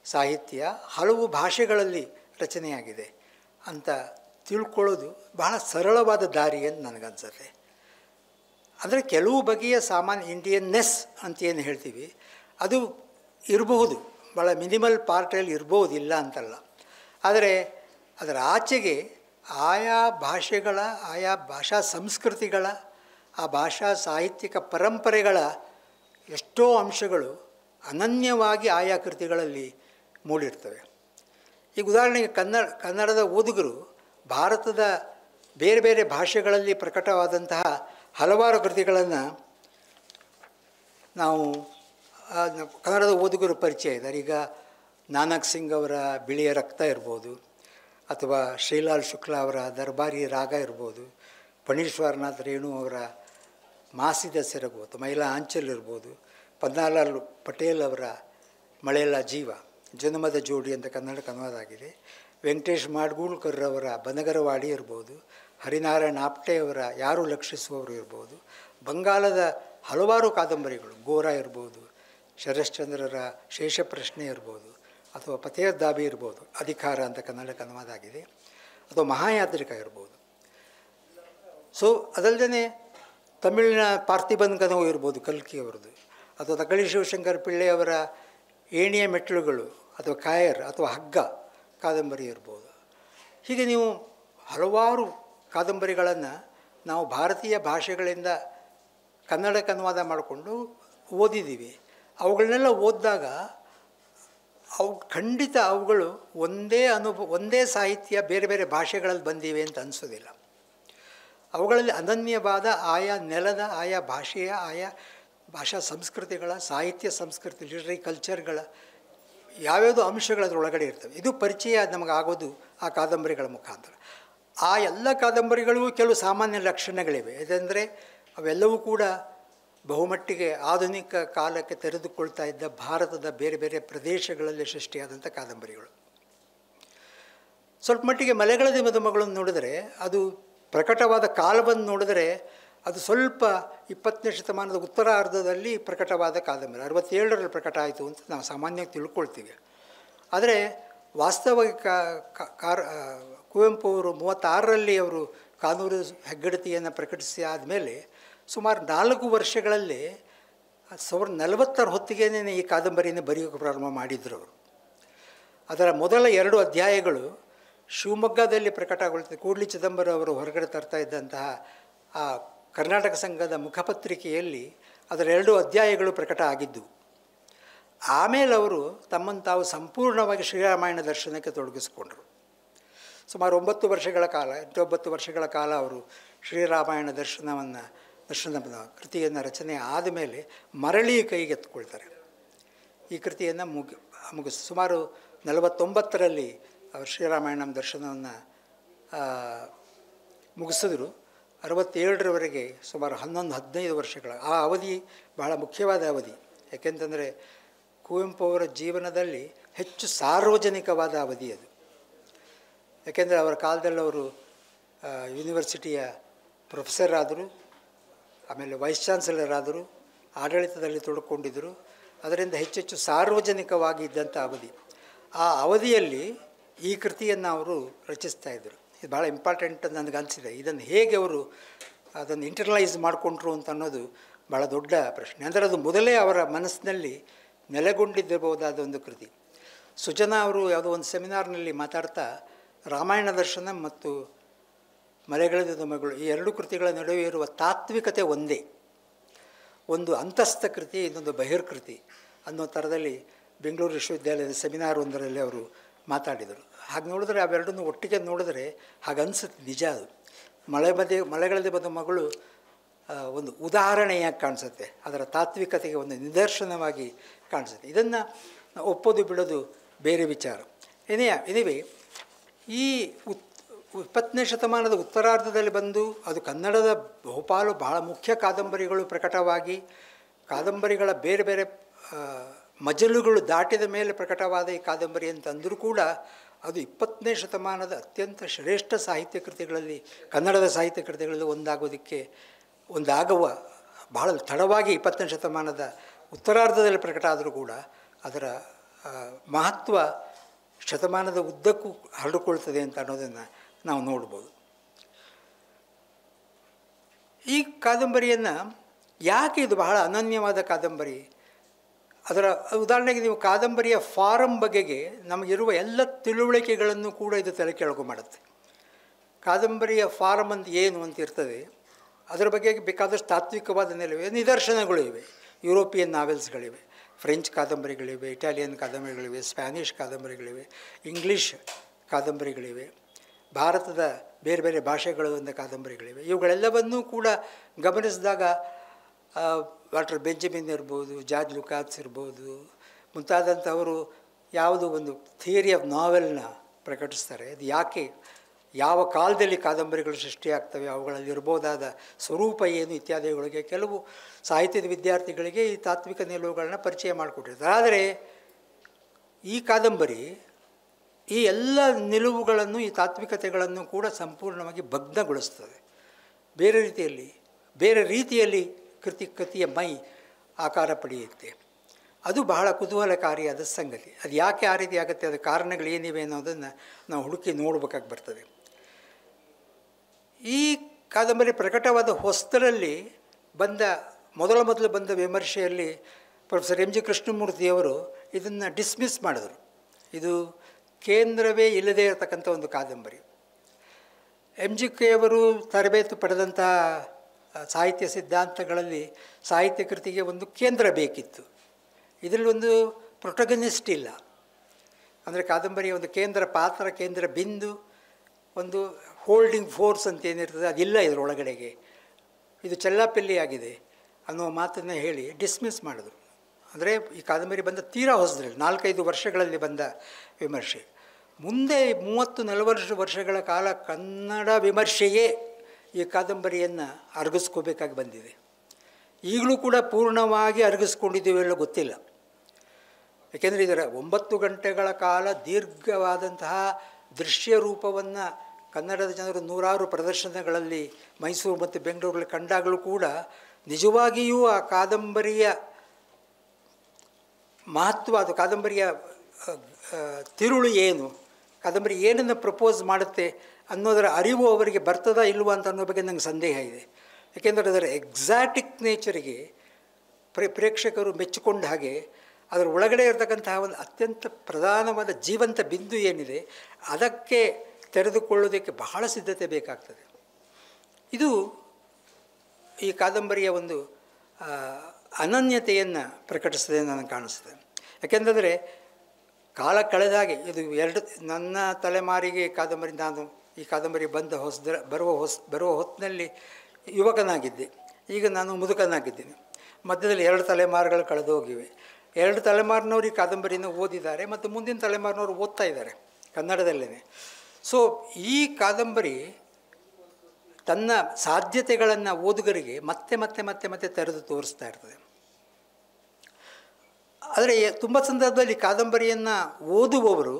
A: ಸಾಹಿತ್ಯ ಹಲವು ಭಾಷೆಗಳಲ್ಲಿ ರಚನೆಯಾಗಿದೆ ಅಂತ ತಿಳ್ಕೊಳ್ಳೋದು ಬಹಳ ಸರಳವಾದ ದಾರಿ ಅಂತ ನನಗನ್ಸುತ್ತೆ. ಅಂದರೆ ಕೆಲವು ಬಗೆಯ ಸಾಮಾನ್ಯ ಇಂಡಿಯನ್ನೆಸ್ ಅಂತ ಏನು ಹೇಳ್ತೀವಿ ಅದು ಇರಬಹುದು, ಭಾಳ ಮಿನಿಮಲ್ ಪಾರ್ಟಲ್ಲಿ ಇರ್ಬೋದು, ಇಲ್ಲ ಅಂತಲ್ಲ. ಆದರೆ ಅದರ ಆಚೆಗೆ ಆಯಾ ಭಾಷೆಗಳ ಆಯಾ ಭಾಷಾ ಸಂಸ್ಕೃತಿಗಳ ಆ ಭಾಷಾ ಸಾಹಿತ್ಯಿಕ ಪರಂಪರೆಗಳ ಎಷ್ಟೋ ಅಂಶಗಳು ಅನನ್ಯವಾಗಿ ಆಯಾ ಕೃತಿಗಳಲ್ಲಿ ಮೂಡಿರ್ತವೆ. ಈಗ ಉದಾಹರಣೆಗೆ ಕನ್ನಡ ಕನ್ನಡದ ಓದುಗರು ಭಾರತದ ಬೇರೆ ಬೇರೆ ಭಾಷೆಗಳಲ್ಲಿ ಪ್ರಕಟವಾದಂತಹ ಹಲವಾರು ಕೃತಿಗಳನ್ನು ನಾವು ಕನ್ನಡದ ಓದುಗರು ಪರಿಚಯ ಇದ್ದಾರೆ. ಈಗ ನಾನಕ್ ಸಿಂಗ್ ಅವರ ಬಿಳಿಯ ರಕ್ತ ಇರ್ಬೋದು, ಅಥವಾ ಶ್ರೀಲಾಲ್ ಶುಕ್ಲಾ ಅವರ ದರ್ಬಾರಿ ರಾಗ ಇರ್ಬೋದು, ಪಣೀಶ್ವರನಾಥ್ ರೇಣು ಅವರ ಮಾಸಿದ ಸೆರಗು ಅಥವಾ ಮೈಲಾ ಆಂಚಲ್ ಇರ್ಬೋದು, ಪದ್ಮನಾಭ ಪಟೇಲ್ ಅವರ ಮಳೆಲ್ಲ ಜೀವ, ಜನುಮದ ಜೋಡಿ ಅಂತ ಕನ್ನಡಕ್ಕೆ ಅನುವಾದ ಆಗಿದೆ, ವೆಂಕಟೇಶ್ ಮಾಡ್ಗೂಳ್ಕರ್ ಅವರ ಬನಗರವಾಡಿ ಇರ್ಬೋದು, ಹರಿನಾರಾಯಣ ಆಪ್ಟೆ ಅವರ ಯಾರು ಲಕ್ಷಿಸುವವರು ಇರ್ಬೋದು, ಬಂಗಾಲದ ಹಲವಾರು ಕಾದಂಬರಿಗಳು ಗೋರ ಇರ್ಬೋದು, ಶರಶ್ಚಂದ್ರರ ಶೇಷ ಪ್ರಶ್ನೆ ಇರ್ಬೋದು, ಅಥವಾ ಫತೇಹ್ ದಾಬಿ ಇರ್ಬೋದು, ಅಧಿಕಾರ ಅಂತ ಕನ್ನಡಕ್ಕೆ ಅನುವಾದ ಆಗಿದೆ, ಅಥವಾ ಮಹಾಯಾತ್ರಿಕ ಇರ್ಬೋದು. ಸೊ ಅದಲ್ಲದೆ ತಮಿಳಿನ ಪಾರ್ಥಿಬನ್ ಕನವು ಇರ್ಬೋದು ಕಲ್ಕಿ ಅವರದು, ಅಥವಾ ತಕ್ಕಳಿ ಶಿವಶಂಕರ ಪಿಳ್ಳೆಯವರ ಏಣಿಯ ಮೆಟ್ಟಿಲುಗಳು ಅಥವಾ ಕಾಯರ್ ಅಥವಾ ಹಗ್ಗ ಕಾದಂಬರಿ ಇರ್ಬೋದು. ಹೀಗೆ ನೀವು ಹಲವಾರು ಕಾದಂಬರಿಗಳನ್ನು ನಾವು ಭಾರತೀಯ ಭಾಷೆಗಳಿಂದ ಕನ್ನಡಕ್ಕೆ ಅನುವಾದ ಮಾಡಿಕೊಂಡು ಓದಿದ್ದೀವಿ. ಅವುಗಳನ್ನೆಲ್ಲ ಓದಿದಾಗ ಅವು ಖಂಡಿತ ಅವುಗಳು ಒಂದೇ ಅನುಭವ ಒಂದೇ ಸಾಹಿತ್ಯ ಬೇರೆ ಬೇರೆ ಭಾಷೆಗಳಲ್ಲಿ ಬಂದಿವೆ ಅಂತ ಅನಿಸೋದಿಲ್ಲ. ಅವುಗಳಲ್ಲಿ ಅನನ್ಯವಾದ ಆಯಾ ನೆಲದ ಆಯಾ ಭಾಷೆಯ ಆಯಾ ಭಾಷಾ ಸಂಸ್ಕೃತಿಗಳ ಸಾಹಿತ್ಯ ಸಂಸ್ಕೃತಿ ಲಿಟ್ರರಿ ಕಲ್ಚರ್ಗಳ ಯಾವ್ಯಾವುದೋ ಅಂಶಗಳು ಅದರೊಳಗಡೆ ಇರ್ತವೆ. ಇದು ಪರಿಚಯ ನಮಗಾಗೋದು ಆ ಕಾದಂಬರಿಗಳ ಮುಖಾಂತರ. ಆ ಎಲ್ಲ ಕಾದಂಬರಿಗಳಿಗೂ ಕೆಲವು ಸಾಮಾನ್ಯ ಲಕ್ಷಣಗಳಿವೆ. ಇದೆಂದರೆ ಅವೆಲ್ಲವೂ ಕೂಡ ಬಹುಮಟ್ಟಿಗೆ ಆಧುನಿಕ ಕಾಲಕ್ಕೆ ತೆರೆದುಕೊಳ್ತಾ ಇದ್ದ ಭಾರತದ ಬೇರೆ ಬೇರೆ ಪ್ರದೇಶಗಳಲ್ಲಿ ಸೃಷ್ಟಿಯಾದಂಥ ಕಾದಂಬರಿಗಳು. ಸ್ವಲ್ಪ ಮಟ್ಟಿಗೆ ಮಲೆಗಳ ಮದುಮಗಳನ್ನು ನೋಡಿದರೆ, ಅದು ಪ್ರಕಟವಾದ ಕಾಲವನ್ನು ನೋಡಿದರೆ ಅದು ಸ್ವಲ್ಪ ಇಪ್ಪತ್ತನೇ ಶತಮಾನದ ಉತ್ತರಾರ್ಧದಲ್ಲಿ ಪ್ರಕಟವಾದ ಕಾದಂಬರಿ, ಅರವತ್ತೇಳರಲ್ಲಿ ಪ್ರಕಟ ಆಯಿತು ಅಂತ ನಾವು ಸಾಮಾನ್ಯವಾಗಿ ತಿಳ್ಕೊಳ್ತೀವಿ. ಆದರೆ ವಾಸ್ತವವಾಗಿ ಕಾರ ಕುವೆಂಪು ಅವರು ಮೂವತ್ತಾರರಲ್ಲಿ ಅವರು ಕಾನೂರು ಹೆಗ್ಗಡತಿಯನ್ನು ಪ್ರಕಟಿಸಿ ಆದಮೇಲೆ ಸುಮಾರು ನಾಲ್ಕು ವರ್ಷಗಳಲ್ಲಿ ಸಾವಿರದ ನಲವತ್ತರ ಹೊತ್ತಿಗೆನೇ ಈ ಕಾದಂಬರಿಯನ್ನು ಬರೆಯೋಕ್ಕೆ ಪ್ರಾರಂಭ ಮಾಡಿದರು ಅವರು. ಅದರ ಮೊದಲ ಎರಡು ಅಧ್ಯಾಯಗಳು ಶಿವಮೊಗ್ಗದಲ್ಲಿ ಪ್ರಕಟಗೊಳ್ತದೆ. ಕೂಡ್ಲಿ ಚಿದಂಬರಂ ಅವರು ಹೊರಗಡೆ ತರ್ತಾ ಇದ್ದಂತಹ ಆ ಕರ್ನಾಟಕ ಸಂಘದ ಮುಖಪತ್ರಿಕೆಯಲ್ಲಿ ಅದರ ಎರಡು ಅಧ್ಯಾಯಗಳು ಪ್ರಕಟ ಆಗಿದ್ದವು. ಆಮೇಲೆ ಅವರು ತಮ್ಮನ್ನು ತಾವು ಸಂಪೂರ್ಣವಾಗಿ ಶ್ರೀರಾಮಾಯಣ ದರ್ಶನಕ್ಕೆ ತೊಡಗಿಸಿಕೊಂಡರು. ಸುಮಾರು ಒಂಬತ್ತು ವರ್ಷಗಳ ಕಾಲ ಎಂಟೊಂಬತ್ತು ವರ್ಷಗಳ ಕಾಲ ಅವರು ಶ್ರೀರಾಮಾಯಣ ದರ್ಶನವನ್ನು ದರ್ಶನ ಕೃತಿಯನ್ನು ರಚನೆ ಆದಮೇಲೆ ಮರಳಿ ಕೈಗೆತ್ತಿಕೊಳ್ತಾರೆ. ಈ ಕೃತಿಯನ್ನು ಮುಗಿ ಮುಗಿಸ್ ಸುಮಾರು ನಲವತ್ತೊಂಬತ್ತರಲ್ಲಿ ಅವರು ಶ್ರೀರಾಮಾಯಣ ದರ್ಶನವನ್ನು ಮುಗಿಸಿದ್ರು. ಅರವತ್ತೇಳರವರೆಗೆ ಸುಮಾರು ಹನ್ನೊಂದು ಹದಿನೈದು ವರ್ಷಗಳ ಆ ಅವಧಿ ಬಹಳ ಮುಖ್ಯವಾದ ಅವಧಿ. ಯಾಕೆಂತಂದರೆ ಕುವೆಂಪು ಅವರ ಜೀವನದಲ್ಲಿ ಹೆಚ್ಚು ಸಾರ್ವಜನಿಕವಾದ ಅವಧಿ ಅದು. ಯಾಕೆಂದರೆ ಅವರ ಕಾಲದಲ್ಲಿ ಅವರು ಯೂನಿವರ್ಸಿಟಿಯ ಪ್ರೊಫೆಸರ್ ಆದರು, ಆಮೇಲೆ ವೈಸ್ ಚಾನ್ಸಲರ್ ಆದರು, ಆಡಳಿತದಲ್ಲಿ ತೊಡಕೊಂಡಿದ್ದರು. ಅದರಿಂದ ಹೆಚ್ಚೆಚ್ಚು ಸಾರ್ವಜನಿಕವಾಗಿ ಇದ್ದಂಥ ಅವಧಿ. ಆ ಅವಧಿಯಲ್ಲಿ ಈ ಕೃತಿಯನ್ನು ಅವರು ರಚಿಸ್ತಾಯಿದ್ರು. ಇದು ಭಾಳ ಇಂಪಾರ್ಟೆಂಟ್ ನನಗೆ ಅನಿಸಿದೆ. ಇದನ್ನು ಹೇಗೆ ಅವರು ಅದನ್ನು ಇಂಟರ್ನಲೈಸ್ ಮಾಡಿಕೊಂಡ್ರು ಅಂತ ಅನ್ನೋದು ಭಾಳ ದೊಡ್ಡ ಪ್ರಶ್ನೆ. ಅಂದರೆ ಅದು ಮೊದಲೇ ಅವರ ಮನಸ್ಸಿನಲ್ಲಿ ನೆಲೆಗೊಂಡಿದ್ದಿರಬಹುದಾದ ಒಂದು ಕೃತಿ. ಸುಜನಾ ಅವರು ಯಾವುದೋ ಒಂದು ಸೆಮಿನಾರ್ನಲ್ಲಿ ಮಾತಾಡ್ತಾ ರಾಮಾಯಣ ದರ್ಶನ ಮತ್ತು ಮಲೆಗಳ ಮಗಳು ಈ ಎರಡು ಕೃತಿಗಳ ನಡುವೆ ಇರುವ ತಾತ್ವಿಕತೆ ಒಂದೇ. ಒಂದು ಅಂತಸ್ಥ ಕೃತಿ, ಇನ್ನೊಂದು ಬಹಿರ್ಕೃತಿ ಅನ್ನೋ ಥರದಲ್ಲಿ ಬೆಂಗಳೂರು ವಿಶ್ವವಿದ್ಯಾಲಯದ ಸೆಮಿನಾರ್ ಒಂದರಲ್ಲಿ ಅವರು ಮಾತಾಡಿದರು. ಹಾಗೆ ನೋಡಿದ್ರೆ ಅವೆರಡನ್ನೂ ಒಟ್ಟಿಗೆ ನೋಡಿದ್ರೆ ಹಾಗೆ ಅನಿಸುತ್ತೆ. ನಿಜ ಅದು. ಮಳೆ ಮಧ್ಯೆ ಮಳೆಗಳದೆ ಬಂದ ಮಗಳು ಒಂದು ಉದಾಹರಣೆಯಾಗಿ ಕಾಣಿಸುತ್ತೆ, ಅದರ ತಾತ್ವಿಕತೆಗೆ ಒಂದು ನಿದರ್ಶನವಾಗಿ ಕಾಣಿಸುತ್ತೆ. ಇದನ್ನು ಒಪ್ಪೋದು ಬಿಡೋದು ಬೇರೆ ವಿಚಾರ. ಏನೇ ಎನಿವೆ, ಈ ಉತ್ ಇಪ್ಪತ್ತನೇ ಶತಮಾನದ ಉತ್ತರಾರ್ಧದಲ್ಲಿ ಬಂದು ಅದು ಕನ್ನಡದ ಬಹುಪಾಲು ಬಹಳ ಮುಖ್ಯ ಕಾದಂಬರಿಗಳು ಪ್ರಕಟವಾಗಿ, ಕಾದಂಬರಿಗಳ ಬೇರೆ ಬೇರೆ ಮಜಲುಗಳು ದಾಟಿದ ಮೇಲೆ ಪ್ರಕಟವಾದ ಈ ಕಾದಂಬರಿ ಅಂತಂದರೂ ಕೂಡ ಅದು ಇಪ್ಪತ್ತನೇ ಶತಮಾನದ ಅತ್ಯಂತ ಶ್ರೇಷ್ಠ ಸಾಹಿತ್ಯ ಕೃತಿಗಳಲ್ಲಿ, ಕನ್ನಡದ ಸಾಹಿತ್ಯ ಕೃತಿಗಳಲ್ಲಿ ಒಂದಾಗೋದಕ್ಕೆ ಒಂದಾಗುವ ಬಹಳ ತಡವಾಗಿ ಇಪ್ಪತ್ತನೇ ಶತಮಾನದ ಉತ್ತರಾರ್ಧದಲ್ಲಿ ಪ್ರಕಟ ಆದರೂ ಕೂಡ ಅದರ ಮಹತ್ವ ಶತಮಾನದ ಉದ್ದಕ್ಕೂ ಹರಡಿಕೊಳ್ತದೆ ಅಂತ ಅನ್ನೋದನ್ನು ನಾವು ನೋಡ್ಬೋದು. ಈ ಕಾದಂಬರಿಯನ್ನು ಯಾಕೆ ಇದು ಬಹಳ ಅನನ್ಯವಾದ ಕಾದಂಬರಿ, ಅದರ ಉದಾಹರಣೆಗೆ ನೀವು ಕಾದಂಬರಿಯ ಫಾರಮ್ ಬಗೆಗೆ ನಮಗಿರುವ ಎಲ್ಲ ತಿಳುವಳಿಕೆಗಳನ್ನು ಕೂಡ ಇದು ತಲೆ ಕೆಳಗು ಮಾಡುತ್ತೆ. ಕಾದಂಬರಿಯ ಫಾರಮ್ ಅಂತ ಏನು ಅಂತ ಇರ್ತದೆ, ಅದರ ಬಗ್ಗೆ ಬೇಕಾದಷ್ಟು ತಾತ್ವಿಕವಾದ ನಿಲುವೆ ನಿದರ್ಶನಗಳು ಇವೆ. ಯುರೋಪಿಯನ್ ನಾವೆಲ್ಸ್ಗಳಿವೆ, ಫ್ರೆಂಚ್ ಕಾದಂಬರಿಗಳಿವೆ, ಇಟಾಲಿಯನ್ ಕಾದಂಬರಿಗಳಿವೆ, ಸ್ಪ್ಯಾನಿಷ್ ಕಾದಂಬರಿಗಳಿವೆ, ಇಂಗ್ಲೀಷ್ ಕಾದಂಬರಿಗಳಿವೆ, ಭಾರತದ ಬೇರೆ ಬೇರೆ ಭಾಷೆಗಳಿಂದ ಕಾದಂಬರಿಗಳಿವೆ. ಇವುಗಳೆಲ್ಲವನ್ನೂ ಕೂಡ ಗಮನಿಸಿದಾಗ ವಾಲ್ಟರ್ ಬೆಂಜಮಿನ್ ಇರ್ಬೋದು, ಜಾರ್ಜ್ ಲುಕಾಸ್ ಇರ್ಬೋದು ಮುಂತಾದಂಥವರು ಯಾವುದೋ ಒಂದು ಥಿಯರಿ ಆಫ್ ನಾವೆಲ್ನ ಪ್ರಕಟಿಸ್ತಾರೆ. ಅದು ಯಾಕೆ, ಯಾವ ಕಾಲದಲ್ಲಿ ಕಾದಂಬರಿಗಳು ಸೃಷ್ಟಿಯಾಗ್ತವೆ, ಅವುಗಳಲ್ಲಿ ಇರ್ಬೋದಾದ ಸ್ವರೂಪ ಏನು ಇತ್ಯಾದಿಗಳಿಗೆ ಕೆಲವು ಸಾಹಿತ್ಯದ ವಿದ್ಯಾರ್ಥಿಗಳಿಗೆ ಈ ತಾತ್ವಿಕ ನಿಲುವುಗಳನ್ನ ಪರಿಚಯ ಮಾಡಿಕೊಟ್ಟಿರ್ತಾರೆ. ಆದರೆ ಈ ಕಾದಂಬರಿ ಈ ಎಲ್ಲ ನಿಲುವುಗಳನ್ನು, ಈ ತಾತ್ವಿಕತೆಗಳನ್ನು ಕೂಡ ಸಂಪೂರ್ಣವಾಗಿ ಭಗ್ನಗೊಳಿಸ್ತದೆ. ಬೇರೆ ರೀತಿಯಲ್ಲಿ ಬೇರೆ ರೀತಿಯಲ್ಲಿ ಕೃತಿ ಕೃತಿಯ ಮೈ ಆಕಾರ ಪಡೆಯುತ್ತೆ. ಅದು ಬಹಳ ಕುತೂಹಲಕಾರಿಯಾದ ಸಂಗತಿ. ಅದು ಯಾಕೆ ಆ ರೀತಿ ಆಗುತ್ತೆ, ಅದರ ಕಾರಣಗಳೇನಿವೆ ಅನ್ನೋದನ್ನು ನಾವು ಹುಡುಕಿ ನೋಡಬೇಕಾಗಿ ಬರ್ತದೆ. ಈ ಕಾದಂಬರಿ ಪ್ರಕಟವಾದ ಹೊಸ್ತರಲ್ಲಿ ಬಂದ ಮೊದಲ ಮೊದಲು ಬಂದ ವಿಮರ್ಶೆಯಲ್ಲಿ ಪ್ರೊಫೆಸರ್ ಎಂ ಜಿ ಕೃಷ್ಣಮೂರ್ತಿಯವರು ಇದನ್ನು ಡಿಸ್ಮಿಸ್ ಮಾಡಿದರು. ಇದು ಕೇಂದ್ರವೇ ಇಲ್ಲದೇ ಇರತಕ್ಕಂಥ ಒಂದು ಕಾದಂಬರಿ. ಎಂ ಜಿ ಕೆಯವರು ತರಬೇತಿ ಪಡೆದಂಥ ಸಾಹಿತ್ಯ ಸಿದ್ಧಾಂತಗಳಲ್ಲಿ ಸಾಹಿತ್ಯ ಕೃತಿಗೆ ಒಂದು ಕೇಂದ್ರ ಬೇಕಿತ್ತು. ಇದರಲ್ಲಿ ಒಂದು ಪ್ರೊಟಗನಿಸ್ಟ್ ಇಲ್ಲ. ಅಂದರೆ ಕಾದಂಬರಿಯ ಒಂದು ಕೇಂದ್ರ ಪಾತ್ರ, ಕೇಂದ್ರ ಬಿಂದು, ಒಂದು ಹೋಲ್ಡಿಂಗ್ ಫೋರ್ಸ್ ಅಂತ ಏನಿರ್ತದೆ ಅದಿಲ್ಲ ಇದರೊಳಗಡೆಗೆ. ಇದು ಚೆಲ್ಲಾಪಿಲ್ಲಿಯಾಗಿದೆ ಅನ್ನೋ ಮಾತನ್ನು ಹೇಳಿ ಡಿಸ್ಮಿಸ್ ಮಾಡಿದ್ರು. ಅಂದರೆ ಈ ಕಾದಂಬರಿ ಬಂದ ತೀರಾ ಹೊಸದ್ರಲ್ಲಿ ನಾಲ್ಕೈದು ವರ್ಷಗಳಲ್ಲಿ ಬಂದ ವಿಮರ್ಶೆ. ಮುಂದೆ ಮೂವತ್ತು ನಲವತ್ತು ವರ್ಷಗಳ ಕಾಲ ಕನ್ನಡ ವಿಮರ್ಶೆಯೇ ಈ ಕಾದಂಬರಿಯನ್ನು ಅರಗಿಸ್ಕೋಬೇಕಾಗಿ ಬಂದಿದೆ. ಈಗಲೂ ಕೂಡ ಪೂರ್ಣವಾಗಿ ಅರಗಿಸ್ಕೊಂಡಿದ್ದೀವೆಲ್ಲ ಗೊತ್ತಿಲ್ಲ. ಏಕೆಂದರೆ ಇದರ ಒಂಬತ್ತು ಗಂಟೆಗಳ ಕಾಲ ದೀರ್ಘವಾದಂತಹ ದೃಶ್ಯ ರೂಪವನ್ನು ಕನ್ನಡದ ಜನರು ನೂರಾರು ಪ್ರದರ್ಶನಗಳಲ್ಲಿ ಮೈಸೂರು ಮತ್ತು ಬೆಂಗಳೂರಲ್ಲಿ ಕಂಡಾಗಲೂ ಕೂಡ ನಿಜವಾಗಿಯೂ ಆ ಕಾದಂಬರಿಯ ಮಹತ್ವ, ಅದು ಕಾದಂಬರಿಯ ತಿರುಳು ಏನು, ಕಾದಂಬರಿ ಏನನ್ನು ಪ್ರಪೋಸ್ ಮಾಡುತ್ತೆ ಅನ್ನೋದರ ಅರಿವು ಅವರಿಗೆ ಬರ್ತದಾ ಇಲ್ವಾ ಅಂತ ಅನ್ನೋ ಬಗ್ಗೆ ನಂಗೆ ಸಂದೇಹ ಇದೆ. ಏಕೆಂದರೆ ಅದರ ಎಕ್ಸಾಟಿಕ್ ನೇಚರಿಗೆ ಪ್ರೇ ಪ್ರೇಕ್ಷಕರು ಮೆಚ್ಚಿಕೊಂಡ ಹಾಗೆ ಅದರ ಒಳಗಡೆ ಇರತಕ್ಕಂತಹ ಒಂದು ಅತ್ಯಂತ ಪ್ರಧಾನವಾದ ಜೀವಂತ ಬಿಂದು ಏನಿದೆ ಅದಕ್ಕೆ ತೆರೆದುಕೊಳ್ಳೋದಕ್ಕೆ ಬಹಳ ಸಿದ್ಧತೆ ಬೇಕಾಗ್ತದೆ. ಇದು ಈ ಕಾದಂಬರಿಯ ಒಂದು ಅನನ್ಯತೆಯನ್ನು ಪ್ರಕಟಿಸ್ತದೆ ಅಂತ ನನಗೆ ಕಾಣಿಸ್ತದೆ. ಯಾಕೆಂದರೆ ಕಾಲ ಕಳೆದ ಹಾಗೆ ಇದು ಎರಡು ನನ್ನ ತಲೆಮಾರಿಗೆ ಕಾದಂಬರಿ, ನಾನು ಈ ಕಾದಂಬರಿ ಬಂದ ಹೊಸದ ಬರುವ ಹೊಸ ಬರುವ ಹೊತ್ತಿನಲ್ಲಿ ಯುವಕನಾಗಿದ್ದೆ. ಈಗ ನಾನು ಮುದುಕನಾಗಿದ್ದೀನಿ. ಮಧ್ಯದಲ್ಲಿ ಎರಡು ತಲೆಮಾರುಗಳು ಕಳೆದು ಹೋಗಿವೆ. ಎರಡು ತಲೆಮಾರಿನವರು ಈ ಕಾದಂಬರಿನ ಓದಿದ್ದಾರೆ ಮತ್ತು ಮುಂದಿನ ತಲೆಮಾರಿನವರು ಓದ್ತಾ ಇದ್ದಾರೆ ಕನ್ನಡದಲ್ಲೇ. ಸೊ ಈ ಕಾದಂಬರಿ ತನ್ನ ಸಾಧ್ಯತೆಗಳನ್ನು ಓದುಗರಿಗೆ ಮತ್ತೆ ಮತ್ತೆ ಮತ್ತೆ ಮತ್ತೆ ತೆರೆದು ತೋರಿಸ್ತಾ ಇರ್ತದೆ. ಆದರೆ ತುಂಬ ಸಂದರ್ಭದಲ್ಲಿ ಕಾದಂಬರಿಯನ್ನು ಓದುವವರು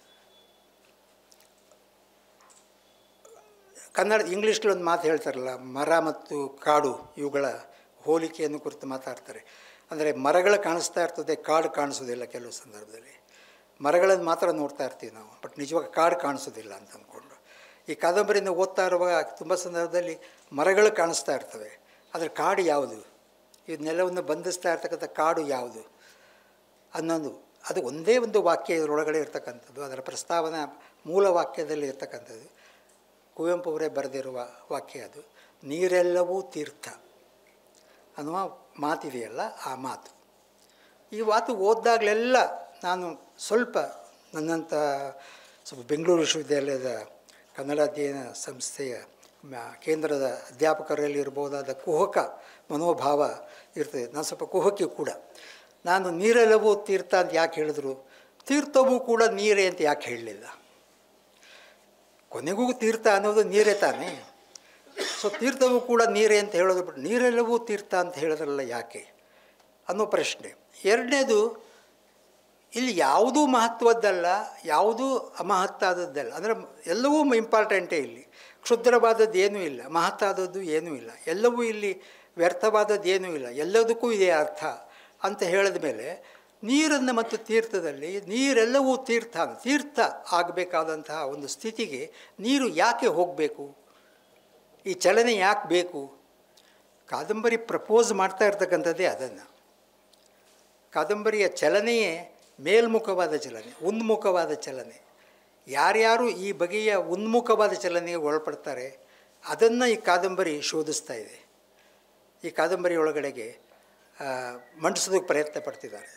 A: ಕನ್ನಡ ಇಂಗ್ಲೀಷಲ್ಲಿ ಒಂದು ಮಾತು ಹೇಳ್ತಾರಲ್ಲ, ಮರ ಮತ್ತು ಕಾಡು ಇವುಗಳ ಹೋಲಿಕೆಯನ್ನು ಕುರಿತು ಮಾತಾಡ್ತಾರೆ. ಅಂದರೆ ಮರಗಳು ಕಾಣಿಸ್ತಾ ಇರ್ತದೆ, ಕಾಡು ಕಾಣಿಸೋದಿಲ್ಲ. ಕೆಲವು ಸಂದರ್ಭದಲ್ಲಿ ಮರಗಳನ್ನು ಮಾತ್ರ ನೋಡ್ತಾ ಇರ್ತೀವಿ ನಾವು, ಬಟ್ ನಿಜವಾಗಿ ಕಾಡು ಕಾಣಿಸೋದಿಲ್ಲ ಅಂತ ಅಂದ್ಕೊಂಡು ಈ ಕಾದಂಬರಿಯಿಂದ ಓದ್ತಾ ಇರುವಾಗ ತುಂಬ ಸಂದರ್ಭದಲ್ಲಿ ಮರಗಳು ಕಾಣಿಸ್ತಾ ಇರ್ತವೆ. ಆದರೆ ಕಾಡು ಯಾವುದು, ಈ ನೆಲವನ್ನು ಬಂಧಿಸ್ತಾ ಇರ್ತಕ್ಕಂಥ ಕಾಡು ಯಾವುದು ಅನ್ನೋದು ಅದು ಒಂದೇ ಒಂದು ವಾಕ್ಯ ಇದರೊಳಗಡೆ ಇರ್ತಕ್ಕಂಥದ್ದು. ಅದರ ಪ್ರಸ್ತಾವನಾ ಮೂಲ ವಾಕ್ಯದಲ್ಲಿ ಇರ್ತಕ್ಕಂಥದ್ದು ಕುವೆಂಪು ಅವರೇ ಬರೆದಿರುವ ವಾಕ್ಯ. ಅದು ನೀರೆಲ್ಲವೂ ತೀರ್ಥ ಅನ್ನುವ ಮಾತಿದೆಯಲ್ಲ, ಆ ಮಾತು. ಈ ಮಾತು ಓದಿದಾಗಲೆಲ್ಲ ನಾನು ಸ್ವಲ್ಪ ನನ್ನಂಥ ಸ್ವಲ್ಪ ಬೆಂಗಳೂರು ವಿಶ್ವವಿದ್ಯಾಲಯದ ಕನ್ನಡ ಅಧ್ಯಯನ ಸಂಸ್ಥೆಯ ಕೇಂದ್ರದ ಅಧ್ಯಾಪಕರಲ್ಲಿ ಇರ್ಬೋದಾದ ಕುಹಕ ಮನೋಭಾವ ಇರ್ತದೆ. ನಾನು ಸ್ವಲ್ಪ ಕುಹಕಿ ಕೂಡ. ನಾನು ನೀರೆಲ್ಲವೂ ತೀರ್ಥ ಅಂತ ಯಾಕೆ ಹೇಳಿದ್ರು, ತೀರ್ಥವೂ ಕೂಡ ನೀರೇ ಅಂತ ಯಾಕೆ ಹೇಳಲಿಲ್ಲ? ಕೊನೆಗೂ ತೀರ್ಥ ಅನ್ನೋದು ನೀರೇ ತಾನೇ. ಸೊ ತೀರ್ಥವೂ ಕೂಡ ನೀರೇ ಅಂತ ಹೇಳೋದು ಬಿಟ್ಟು ನೀರೆಲ್ಲವೂ ತೀರ್ಥ ಅಂತ ಹೇಳಿದ್ರಲ್ಲ ಯಾಕೆ ಅನ್ನೋ ಪ್ರಶ್ನೆ. ಎರಡನೇದು, ಇಲ್ಲಿ ಯಾವುದೂ ಮಹತ್ವದ್ದಲ್ಲ, ಯಾವುದೂ ಅಮಹತ್ತಾದದ್ದಲ್ಲ. ಅಂದರೆ ಎಲ್ಲವೂ ಇಂಪಾರ್ಟೆಂಟೇ. ಇಲ್ಲಿ ಕ್ಷುದ್ರವಾದದ್ದು ಏನೂ ಇಲ್ಲ, ಮಹತ್ತಾದದ್ದು ಏನೂ ಇಲ್ಲ, ಎಲ್ಲವೂ ಇಲ್ಲಿ ವ್ಯರ್ಥವಾದದ್ದು ಏನೂ ಇಲ್ಲ, ಎಲ್ಲದಕ್ಕೂ ಇದೆ ಅರ್ಥ ಅಂತ ಹೇಳಿದ ಮೇಲೆ ನೀರನ್ನು ಮತ್ತು ತೀರ್ಥದಲ್ಲಿ ನೀರೆಲ್ಲವೂ ತೀರ್ಥ ತೀರ್ಥ ಆಗಬೇಕಾದಂತಹ ಒಂದು ಸ್ಥಿತಿಗೆ ನೀರು ಯಾಕೆ ಹೋಗಬೇಕು, ಈ ಚಲನೆ ಯಾಕೆ ಬೇಕು? ಕಾದಂಬರಿ ಪ್ರಪೋಸ್ ಮಾಡ್ತಾ ಇರ್ತಕ್ಕಂಥದ್ದೇ ಅದನ್ನು. ಕಾದಂಬರಿಯ ಚಲನೆಯೇ ಮೇಲ್ಮುಖವಾದ ಚಲನೆ, ಉನ್ಮುಖವಾದ ಚಲನೆ. ಯಾರ್ಯಾರು ಈ ಬಗೆಯ ಉನ್ಮುಖವಾದ ಚಲನೆಗೆ ಒಳಪಡ್ತಾರೆ ಅದನ್ನು ಈ ಕಾದಂಬರಿ ಶೋಧಿಸ್ತಾ ಇದೆ. ಈ ಕಾದಂಬರಿಯೊಳಗಡೆಗೆ ಮಂಡಿಸೋದಕ್ಕೆ ಪ್ರಯತ್ನ ಪಡ್ತಿದ್ದಾರೆ.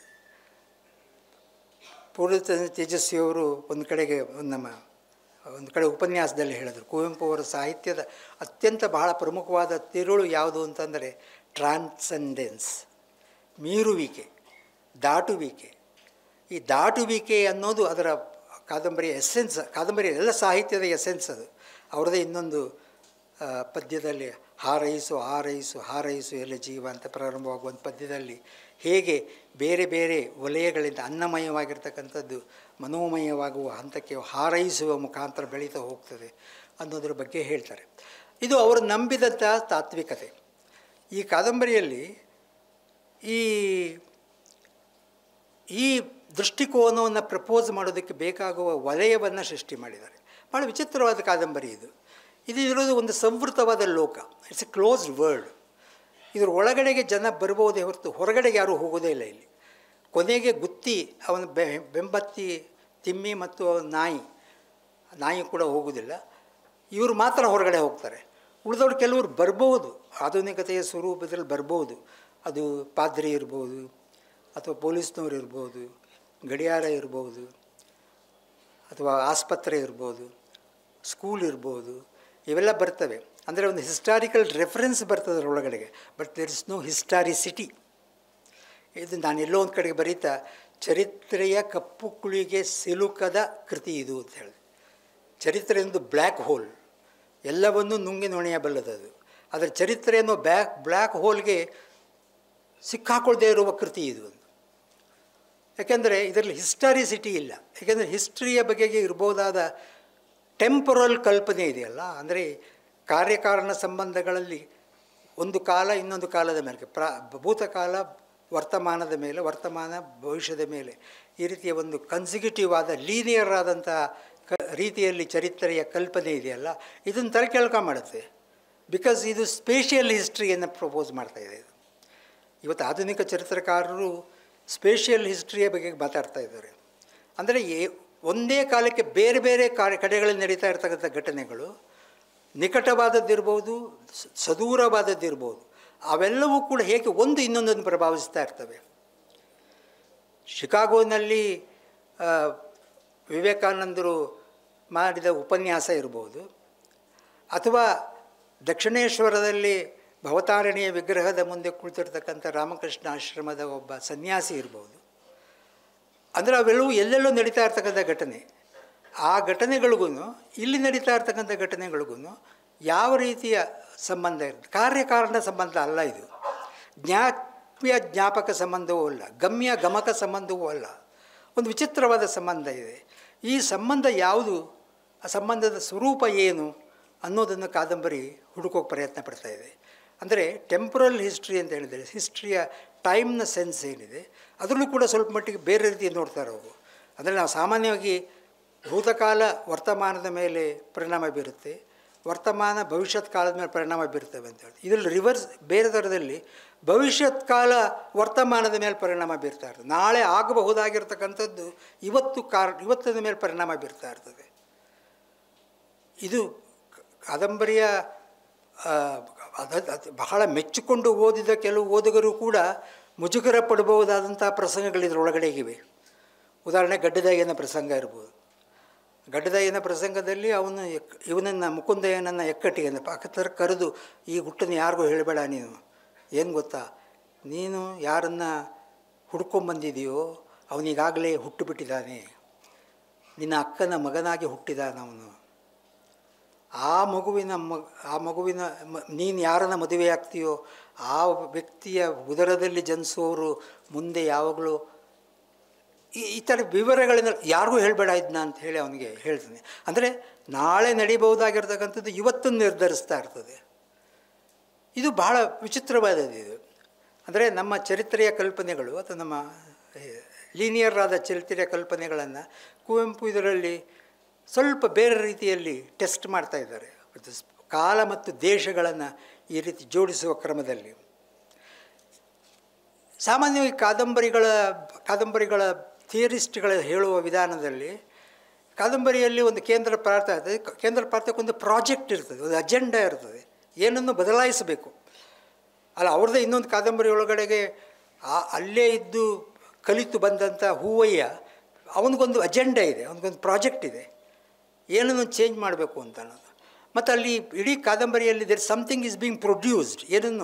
A: ಪೂರ್ವ ತೇಜಸ್ವಿಯವರು ಒಂದು ಕಡೆಗೆ ನಮ್ಮ ಒಂದು ಕಡೆ ಉಪನ್ಯಾಸದಲ್ಲಿ ಹೇಳಿದರು, ಕುವೆಂಪು ಅವರ ಸಾಹಿತ್ಯದ ಅತ್ಯಂತ ಬಹಳ ಪ್ರಮುಖವಾದ ತಿರುಳು ಯಾವುದು ಅಂತಂದರೆ ಟ್ರಾನ್ಸೆಂಡೆನ್ಸ್, ಮೀರುವಿಕೆ, ದಾಟುವಿಕೆ. ಈ ದಾಟುವಿಕೆ ಅನ್ನೋದು ಅದರ ಕಾದಂಬರಿಯ ಎಸ್ಸೆನ್ಸ್, ಕಾದಂಬರಿಯ ಎಲ್ಲ ಸಾಹಿತ್ಯದ ಎಸ್ಸೆನ್ಸ್ ಅದು. ಅವರದೇ ಇನ್ನೊಂದು ಪದ್ಯದಲ್ಲಿ ಹಾರೈಸು ಹಾರೈಸು ಹಾರೈಸು ಎಲ್ಲ ಜೀವ ಅಂತ ಪ್ರಾರಂಭವಾಗುವಂಥ ಪದ್ಯದಲ್ಲಿ ಹೇಗೆ ಬೇರೆ ಬೇರೆ ವಲಯಗಳಿಂದ ಅನ್ನಮಯವಾಗಿರ್ತಕ್ಕಂಥದ್ದು ಮನೋಮಯವಾಗುವ ಹಂತಕ್ಕೆ ಹಾರೈಸುವ ಮುಖಾಂತರ ಬೆಳೀತಾ ಹೋಗ್ತದೆ ಅನ್ನೋದ್ರ ಬಗ್ಗೆ ಹೇಳ್ತಾರೆ. ಇದು ಅವರು ನಂಬಿದಂಥ ತಾತ್ವಿಕತೆ. ಈ ಕಾದಂಬರಿಯಲ್ಲಿ ಈ ಈ ದೃಷ್ಟಿಕೋನವನ್ನು ಪ್ರಪೋಸ್ ಮಾಡೋದಕ್ಕೆ ಬೇಕಾಗುವ ವಲಯವನ್ನು ಸೃಷ್ಟಿ ಮಾಡಿದ್ದಾರೆ. ಭಾಳ ವಿಚಿತ್ರವಾದ ಕಾದಂಬರಿ ಇದು. ಇದು ಇರೋದು ಒಂದು ಸಂವೃತವಾದ ಲೋಕ, ಇಟ್ಸ್ ಎ ಕ್ಲೋಸ್ಡ್ ವರ್ಲ್ಡ್. ಇದ್ರ ಒಳಗಡೆಗೆ ಜನ ಬರ್ಬೋದೇ ಹೊರತು ಹೊರಗಡೆಗೆ ಯಾರೂ ಹೋಗೋದೇ ಇಲ್ಲ. ಇಲ್ಲಿ ಕೊನೆಗೆ ಗುತ್ತಿ, ಅವನ ಬೆ ಬೆಂಬತ್ತಿ ತಿಮ್ಮಿ ಮತ್ತು ನಾಯಿ ನಾಯಿ ಕೂಡ ಹೋಗೋದಿಲ್ಲ. ಇವರು ಮಾತ್ರ ಹೊರಗಡೆ ಹೋಗ್ತಾರೆ. ಉಳಿದವ್ರು ಕೆಲವರು ಬರ್ಬೋದು, ಆಧುನಿಕತೆಯ ಸ್ವರೂಪದಲ್ಲಿ ಬರ್ಬೋದು. ಅದು ಪಾದ್ರಿ ಇರ್ಬೋದು, ಅಥವಾ ಪೊಲೀಸ್ನವ್ರು ಇರ್ಬೋದು, ಗಡಿಯಾರ ಇರ್ಬೋದು, ಅಥವಾ ಆಸ್ಪತ್ರೆ ಇರ್ಬೋದು, ಸ್ಕೂಲ್ ಇರ್ಬೋದು, ಇವೆಲ್ಲ ಬರ್ತವೆ. ಅಂದರೆ ಒಂದು ಹಿಸ್ಟಾರಿಕಲ್ ರೆಫರೆನ್ಸ್ ಬರ್ತದೆ ಅದರೊಳಗಡೆಗೆ. But there is no historicity. ಇದು ನಾನು ಎಲ್ಲೋ ಒಂದು ಕಡೆಗೆ ಬರೀತಾ ಚರಿತ್ರೆಯ ಕಪ್ಪು ಕುಳಿಗೆ ಸಿಲುಕದ ಕೃತಿ ಇದು ಅಂತ ಹೇಳಿದೆ. ಚರಿತ್ರೆ ಒಂದು ಬ್ಲ್ಯಾಕ್ ಹೋಲ್, ಎಲ್ಲವನ್ನೂ ನುಂಗಿ ನುಣಿಯಬಲ್ಲದದು. ಅದರ ಚರಿತ್ರೆ ಅನ್ನೋ ಬ್ಯಾಕ್ ಬ್ಲ್ಯಾಕ್ ಹೋಲ್ಗೆ ಸಿಕ್ಕಾಕೊಳ್ಳದೆ ಇರುವ ಕೃತಿ ಇದು. ಯಾಕೆಂದರೆ ಇದರಲ್ಲಿ ಹಿಸ್ಟಾರಿಸಿಟಿ ಇಲ್ಲ. ಯಾಕೆಂದರೆ ಹಿಸ್ಟ್ರಿಯ ಬಗೆಗೆ ಇರ್ಬೋದಾದ ಟೆಂಪೊರಲ್ ಕಲ್ಪನೆ ಇದೆಯಲ್ಲ, ಅಂದರೆ ಕಾರ್ಯಕಾರಣ ಸಂಬಂಧಗಳಲ್ಲಿ ಒಂದು ಕಾಲ ಇನ್ನೊಂದು ಕಾಲದ ಮೇಲೆ, ಪ್ರಾ ಭೂತಕಾಲ ವರ್ತಮಾನದ ಮೇಲೆ, ವರ್ತಮಾನ ಭವಿಷ್ಯದ ಮೇಲೆ, ಈ ರೀತಿಯ ಒಂದು ಕನ್ಸಿಕ್ಯೂಟಿವ್ ಆದ ಲೀನಿಯರ್ ಆದಂತಹ ಕ ರೀತಿಯಲ್ಲಿ ಚರಿತ್ರೆಯ ಕಲ್ಪನೆ ಇದೆಯಲ್ಲ, ಇದನ್ನು ತಲೆ ಕೆಳಕ ಮಾಡುತ್ತೆ. ಬಿಕಾಸ್ ಇದು ಸ್ಪೇಷಿಯಲ್ ಹಿಸ್ಟ್ರಿಯನ್ನು ಪ್ರಪೋಸ್ ಮಾಡ್ತಾಯಿದೆ. ಇದು ಇವತ್ತು ಆಧುನಿಕ ಚರಿತ್ರಕಾರರು ಸ್ಪೇಷಿಯಲ್ ಹಿಸ್ಟ್ರಿಯ ಬಗ್ಗೆ ಮಾತಾಡ್ತಾ ಇದ್ದಾರೆ. ಅಂದರೆ ಒಂದೇ ಕಾಲಕ್ಕೆ ಬೇರೆ ಬೇರೆ ಕಾರ್ಯ ಕಡೆಗಳಲ್ಲಿ ನಡೀತಾ ಇರ್ತಕ್ಕಂಥ ಘಟನೆಗಳು ನಿಕಟವಾದದ್ದಿರ್ಬೋದು, ಸದೂರವಾದದ್ದಿರ್ಬೋದು, ಅವೆಲ್ಲವೂ ಕೂಡ ಹೇಗೆ ಒಂದು ಇನ್ನೊಂದನ್ನು ಪ್ರಭಾವಿಸ್ತಾ ಇರ್ತವೆ. ಶಿಕಾಗೋನಲ್ಲಿ ವಿವೇಕಾನಂದರು ಮಾಡಿದ ಉಪನ್ಯಾಸ ಇರ್ಬೋದು, ಅಥವಾ ದಕ್ಷಿಣೇಶ್ವರದಲ್ಲಿ ಭವತಾರಣಿಯ ವಿಗ್ರಹದ ಮುಂದೆ ಕುಳಿತಿರ್ತಕ್ಕಂಥ ರಾಮಕೃಷ್ಣ ಆಶ್ರಮದ ಒಬ್ಬ ಸನ್ಯಾಸಿ ಇರ್ಬೋದು. ಅಂದರೆ ಅವೆಲ್ಲವೂ ಎಲ್ಲೆಲ್ಲೋ ನಡೀತಾ ಇರ್ತಕ್ಕಂಥ ಘಟನೆ. ಆ ಘಟನೆಗಳಿಗೂ ಇಲ್ಲಿ ನಡೀತಾ ಇರ್ತಕ್ಕಂಥ ಘಟನೆಗಳಿಗೂ ಯಾವ ರೀತಿಯ ಸಂಬಂಧ ಇರುತ್ತೆ? ಕಾರ್ಯಕಾರಣ ಸಂಬಂಧ ಅಲ್ಲ ಇದು. ಜ್ಞಾಪ್ಯ ಜ್ಞಾಪಕ ಸಂಬಂಧವೂ ಅಲ್ಲ, ಗಮ್ಯ ಗಮಕ ಸಂಬಂಧವೂ ಅಲ್ಲ. ಒಂದು ವಿಚಿತ್ರವಾದ ಸಂಬಂಧ ಇದೆ. ಈ ಸಂಬಂಧ ಯಾವುದು, ಆ ಸಂಬಂಧದ ಸ್ವರೂಪ ಏನು ಅನ್ನೋದನ್ನು ಕಾದಂಬರಿ ಹುಡುಕೋಕೆ ಪ್ರಯತ್ನ ಪಡ್ತಾಯಿದೆ. ಅಂದರೆ ಟೆಂಪೊರಲ್ ಹಿಸ್ಟ್ರಿ ಅಂತ ಹೇಳಿದರೆ ಹಿಸ್ಟ್ರಿಯ ಟೈಮ್ನ ಸೆನ್ಸ್ ಏನಿದೆ ಅದರಲ್ಲೂ ಕೂಡ ಸ್ವಲ್ಪ ಮಟ್ಟಿಗೆ ಬೇರೆ ರೀತಿ ನೋಡ್ತಾರೆ ಅವರು. ಅಂದರೆ ನಾವು ಸಾಮಾನ್ಯವಾಗಿ ಭೂತಕಾಲ ವರ್ತಮಾನದ ಮೇಲೆ ಪರಿಣಾಮ ಬೀರುತ್ತೆ, ವರ್ತಮಾನ ಭವಿಷ್ಯತ್ ಕಾಲದ ಮೇಲೆ ಪರಿಣಾಮ ಬೀರ್ತವೆ ಅಂತ ಹೇಳಿ. ಇದರಲ್ಲಿ ರಿವರ್ಸ್ ಬೇರೆ ಥರದಲ್ಲಿ ಭವಿಷ್ಯತ್ ಕಾಲ ವರ್ತಮಾನದ ಮೇಲೆ ಪರಿಣಾಮ ಬೀರ್ತಾ ಇರ್ತದೆ. ನಾಳೆ ಆಗಬಹುದಾಗಿರ್ತಕ್ಕಂಥದ್ದು ಇವತ್ತು ಕಾರ್ ಇವತ್ತದ ಮೇಲೆ ಪರಿಣಾಮ ಬೀರ್ತಾ ಇರ್ತದೆ. ಇದು ಕಾದಂಬರಿಯ ಅದ ಬಹಳ ಮೆಚ್ಚಿಕೊಂಡು ಓದಿದ ಕೆಲವು ಓದುಗರು ಕೂಡ ಮುಜುಗರ ಪಡಬಹುದಾದಂಥ ಪ್ರಸಂಗಗಳು ಇದರೊಳಗಡೆಗಿವೆ. ಉದಾಹರಣೆ ಗಡ್ಡದಾಯನ ಪ್ರಸಂಗ ಇರ್ಬೋದು. ಗಡ್ಡದಾಯನ ಪ್ರಸಂಗದಲ್ಲಿ ಅವನು ಎಕ್ ಇವನನ್ನು ಮುಕುಂದಯ್ಯನನ್ನು ಎಕ್ಕಟ್ಟಿಗೆ ಪಕ್ಕದ ಕರೆದು, ಈ ಗುಟ್ಟನ್ನು ಯಾರಿಗೂ ಹೇಳಬೇಡ, ನೀನು ಏನು ಗೊತ್ತಾ, ನೀನು ಯಾರನ್ನು ಹುಡ್ಕೊಂಬಂದಿದೆಯೋ ಅವನಿಗಾಗಲೇ ಹುಟ್ಟು ಬಿಟ್ಟಿದ್ದಾನೆ, ನಿನ್ನ ಅಕ್ಕನ ಮಗನಾಗಿ ಹುಟ್ಟಿದಾನ ಅವನು. ಆ ಮಗುವಿನ ಮ ಆ ಮಗುವಿನ ಮ ನೀನು ಯಾರನ್ನು ಮದುವೆ ಆಗ್ತೀಯೋ ಆ ವ್ಯಕ್ತಿಯ ಉದರದಲ್ಲಿ ಜನಿಸೋರು ಮುಂದೆ ಯಾವಾಗಲೂ ಈ ಈ ಥರ ವಿವರಗಳನ್ನು ಯಾರಿಗೂ ಹೇಳಬೇಡ ಇದನ್ನ ಅಂತ ಹೇಳಿ ಅವನಿಗೆ ಹೇಳ್ತಾನೆ. ಅಂದರೆ ನಾಳೆ ನಡೀಬಹುದಾಗಿರ್ತಕ್ಕಂಥದ್ದು ಇವತ್ತನ್ನು ನಿರ್ಧರಿಸ್ತಾ ಇರ್ತದೆ. ಇದು ಬಹಳ ವಿಚಿತ್ರವಾದದ್ದು ಇದು. ಅಂದರೆ ನಮ್ಮ ಚರಿತ್ರೆಯ ಕಲ್ಪನೆಗಳು ಅಥವಾ ನಮ್ಮ ಲೀನಿಯರ್ ಆದ ಚರಿತ್ರೆಯ ಕಲ್ಪನೆಗಳನ್ನು ಕುವೆಂಪು ಇದರಲ್ಲಿ ಸ್ವಲ್ಪ ಬೇರೆ ರೀತಿಯಲ್ಲಿ ಟೆಸ್ಟ್ ಮಾಡ್ತಾ ಇದ್ದಾರೆ. ಕಾಲ ಮತ್ತು ದೇಶಗಳನ್ನು ಈ ರೀತಿ ಜೋಡಿಸುವ ಕ್ರಮದಲ್ಲಿ ಸಾಮಾನ್ಯವಾಗಿ ಕಾದಂಬರಿಗಳ ಕಾದಂಬರಿಗಳ ಥಿಯರಿಸ್ಟ್ಗಳ ಹೇಳುವ ವಿಧಾನದಲ್ಲಿ ಕಾದಂಬರಿಯಲ್ಲಿ ಒಂದು ಕೇಂದ್ರ ಪಾತ್ರ ಇರ್ತದೆ. ಕೇಂದ್ರ ಪಾತ್ರಕ್ಕೊಂದು ಪ್ರಾಜೆಕ್ಟ್ ಇರ್ತದೆ, ಒಂದು ಅಜೆಂಡಾ ಇರ್ತದೆ, ಏನನ್ನು ಬದಲಾಯಿಸಬೇಕು. ಅಲ್ಲ, ಅವ್ರದ್ದೇ ಇನ್ನೊಂದು ಕಾದಂಬರಿ ಒಳಗಡೆಗೆ ಆ ಅಲ್ಲೇ ಇದ್ದು ಕಲಿತು ಬಂದಂಥ ಹೂವಯ್ಯ ಅವನಿಗೊಂದು ಅಜೆಂಡಾ ಇದೆ, ಅವನಿಗೊಂದು ಪ್ರಾಜೆಕ್ಟ್ ಇದೆ, ಏನನ್ನು ಚೇಂಜ್ ಮಾಡಬೇಕು ಅಂತ ಅನ್ನೋದು. ಮತ್ತು ಅಲ್ಲಿ ಇಡೀ ಕಾದಂಬರಿಯಲ್ಲಿ there something is being produced, ಏನನ್ನು.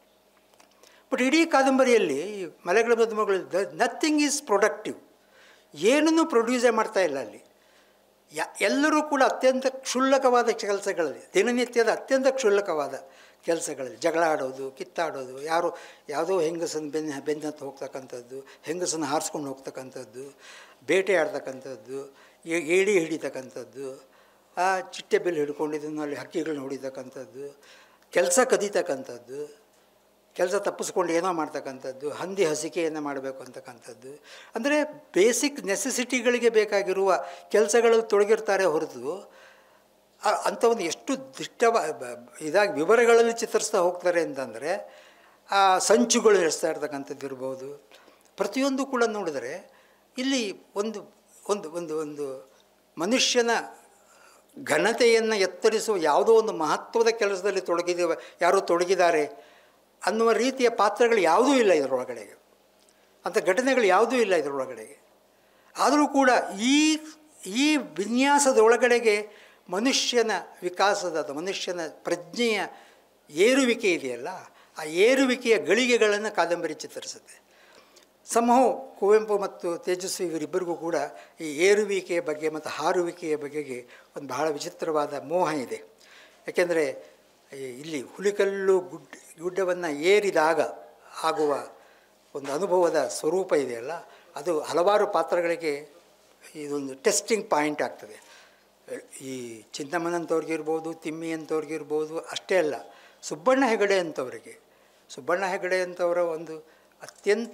A: ಬಟ್ ಇಡೀ ಕಾದಂಬರಿಯಲ್ಲಿ ಮಲೆಗಳ ಮದುಮಗಳು ನಥಿಂಗ್ ಈಸ್ ಪ್ರೊಡಕ್ಟಿವ್, ಏನನ್ನೂ ಪ್ರೊಡ್ಯೂಸೇ ಮಾಡ್ತಾ ಇಲ್ಲ ಅಲ್ಲಿ. ಯ ಎಲ್ಲರೂ ಕೂಡ ಅತ್ಯಂತ ಕ್ಷುಲ್ಲಕವಾದ ಕೆಲಸಗಳಲ್ಲಿ, ದಿನನಿತ್ಯದ ಅತ್ಯಂತ ಕ್ಷುಲ್ಲಕವಾದ ಕೆಲಸಗಳಲ್ಲಿ ಜಗಳ ಆಡೋದು, ಕಿತ್ತಾಡೋದು, ಯಾರು ಯಾವುದೋ ಹೆಂಗಸನ್ನು ಬೆನ್ನ ಬೆನ್ನತ್ತು ಹೋಗ್ತಕ್ಕಂಥದ್ದು, ಹೆಂಗಸನ್ನು ಹಾರಿಸ್ಕೊಂಡು ಹೋಗ್ತಕ್ಕಂಥದ್ದು, ಬೇಟೆ ಆಡ್ತಕ್ಕಂಥದ್ದು, ಏಡಿ ಹಿಡಿತಕ್ಕಂಥದ್ದು, ಆ ಚಿಟ್ಟೆ ಬೆಲೆ ಹಿಡ್ಕೊಂಡಿದ್ದನ್ನು ಅಲ್ಲಿ ಹಕ್ಕಿಗಳನ್ನ ಹೊಡಿತಕ್ಕಂಥದ್ದು, ಕೆಲಸ ಕದೀತಕ್ಕಂಥದ್ದು, ಕೆಲಸ ತಪ್ಪಿಸ್ಕೊಂಡು ಏನೋ ಮಾಡ್ತಕ್ಕಂಥದ್ದು, ಹಂದಿ ಹಸಿಕೆಯನ್ನು ಮಾಡಬೇಕು ಅಂತಕ್ಕಂಥದ್ದು. ಅಂದರೆ ಬೇಸಿಕ್ ನೆಸೆಸಿಟಿಗಳಿಗೆ ಬೇಕಾಗಿರುವ ಕೆಲಸಗಳಲ್ಲಿ ತೊಡಗಿರ್ತಾರೆ ಹೊರತು ಅಂಥವನ್ನು ಎಷ್ಟು ದಿಟ್ಟವ ಇದಾಗಿ ವಿವರಗಳಲ್ಲಿ ಚಿತ್ರಿಸ್ತಾ ಹೋಗ್ತಾರೆ ಅಂತಂದರೆ ಆ ಸಂಚುಗಳು ನಡೆಸ್ತಾ ಇರ್ತಕ್ಕಂಥದ್ದು ಇರ್ಬೋದು. ಪ್ರತಿಯೊಂದು ಕೂಡ ನೋಡಿದರೆ ಇಲ್ಲಿ ಒಂದು ಒಂದು ಒಂದು ಒಂದು ಮನುಷ್ಯನ ಘನತೆಯನ್ನು ಎತ್ತರಿಸುವ ಯಾವುದೋ ಒಂದು ಮಹತ್ವದ ಕೆಲಸದಲ್ಲಿ ತೊಡಗಿದ ಯಾರೋ ತೊಡಗಿದ್ದಾರೆ ಅನ್ನುವ ರೀತಿಯ ಪಾತ್ರಗಳು ಯಾವುದೂ ಇಲ್ಲ ಇದರೊಳಗಡೆಗೆ, ಅಂಥ ಘಟನೆಗಳು ಯಾವುದೂ ಇಲ್ಲ ಇದರೊಳಗಡೆಗೆ. ಆದರೂ ಕೂಡ ಈ ಈ ವಿನ್ಯಾಸದ ಒಳಗಡೆಗೆ ಮನುಷ್ಯನ ವಿಕಾಸದ ಅಥವಾ ಮನುಷ್ಯನ ಪ್ರಜ್ಞೆಯ ಏರುವಿಕೆ ಇದೆಯಲ್ಲ, ಆ ಏರುವಿಕೆಯ ಗಳಿಗೆಗಳನ್ನು ಕಾದಂಬರಿ ಚಿತ್ರಿಸುತ್ತೆ. ಸಮೂಹ ಕುವೆಂಪು ಮತ್ತು ತೇಜಸ್ವಿ ಇವರಿಬ್ಬರಿಗೂ ಕೂಡ ಈ ಏರುವಿಕೆಯ ಬಗ್ಗೆ ಮತ್ತು ಹಾರುವಿಕೆಯ ಬಗೆಗೆ ಒಂದು ಬಹಳ ವಿಚಿತ್ರವಾದ ಮೋಹ ಇದೆ. ಯಾಕೆಂದರೆ ಇಲ್ಲಿ ಹುಲಿಕಲ್ಲು ಗುಡ್ಡ ಗುಡ್ಡವನ್ನು ಏರಿದಾಗ ಆಗುವ ಒಂದು ಅನುಭವದ ಸ್ವರೂಪ ಇದೆಯಲ್ಲ, ಅದು ಹಲವಾರು ಪಾತ್ರಗಳಿಗೆ ಇದೊಂದು ಟೆಸ್ಟಿಂಗ್ ಪಾಯಿಂಟ್ ಆಗ್ತದೆ. ಈ ಚಿನ್ನಮ್ಮನಂಥವ್ರಿಗಿರ್ಬೋದು, ತಿಮ್ಮಿ ಅಂಥವ್ರಿಗಿರ್ಬೋದು, ಅಷ್ಟೇ ಅಲ್ಲ, ಸುಬ್ಬಣ್ಣ ಹೆಗಡೆ ಅಂಥವರಿಗೆ ಸುಬ್ಬಣ್ಣ ಹೆಗಡೆ ಅಂಥವರ ಒಂದು ಅತ್ಯಂತ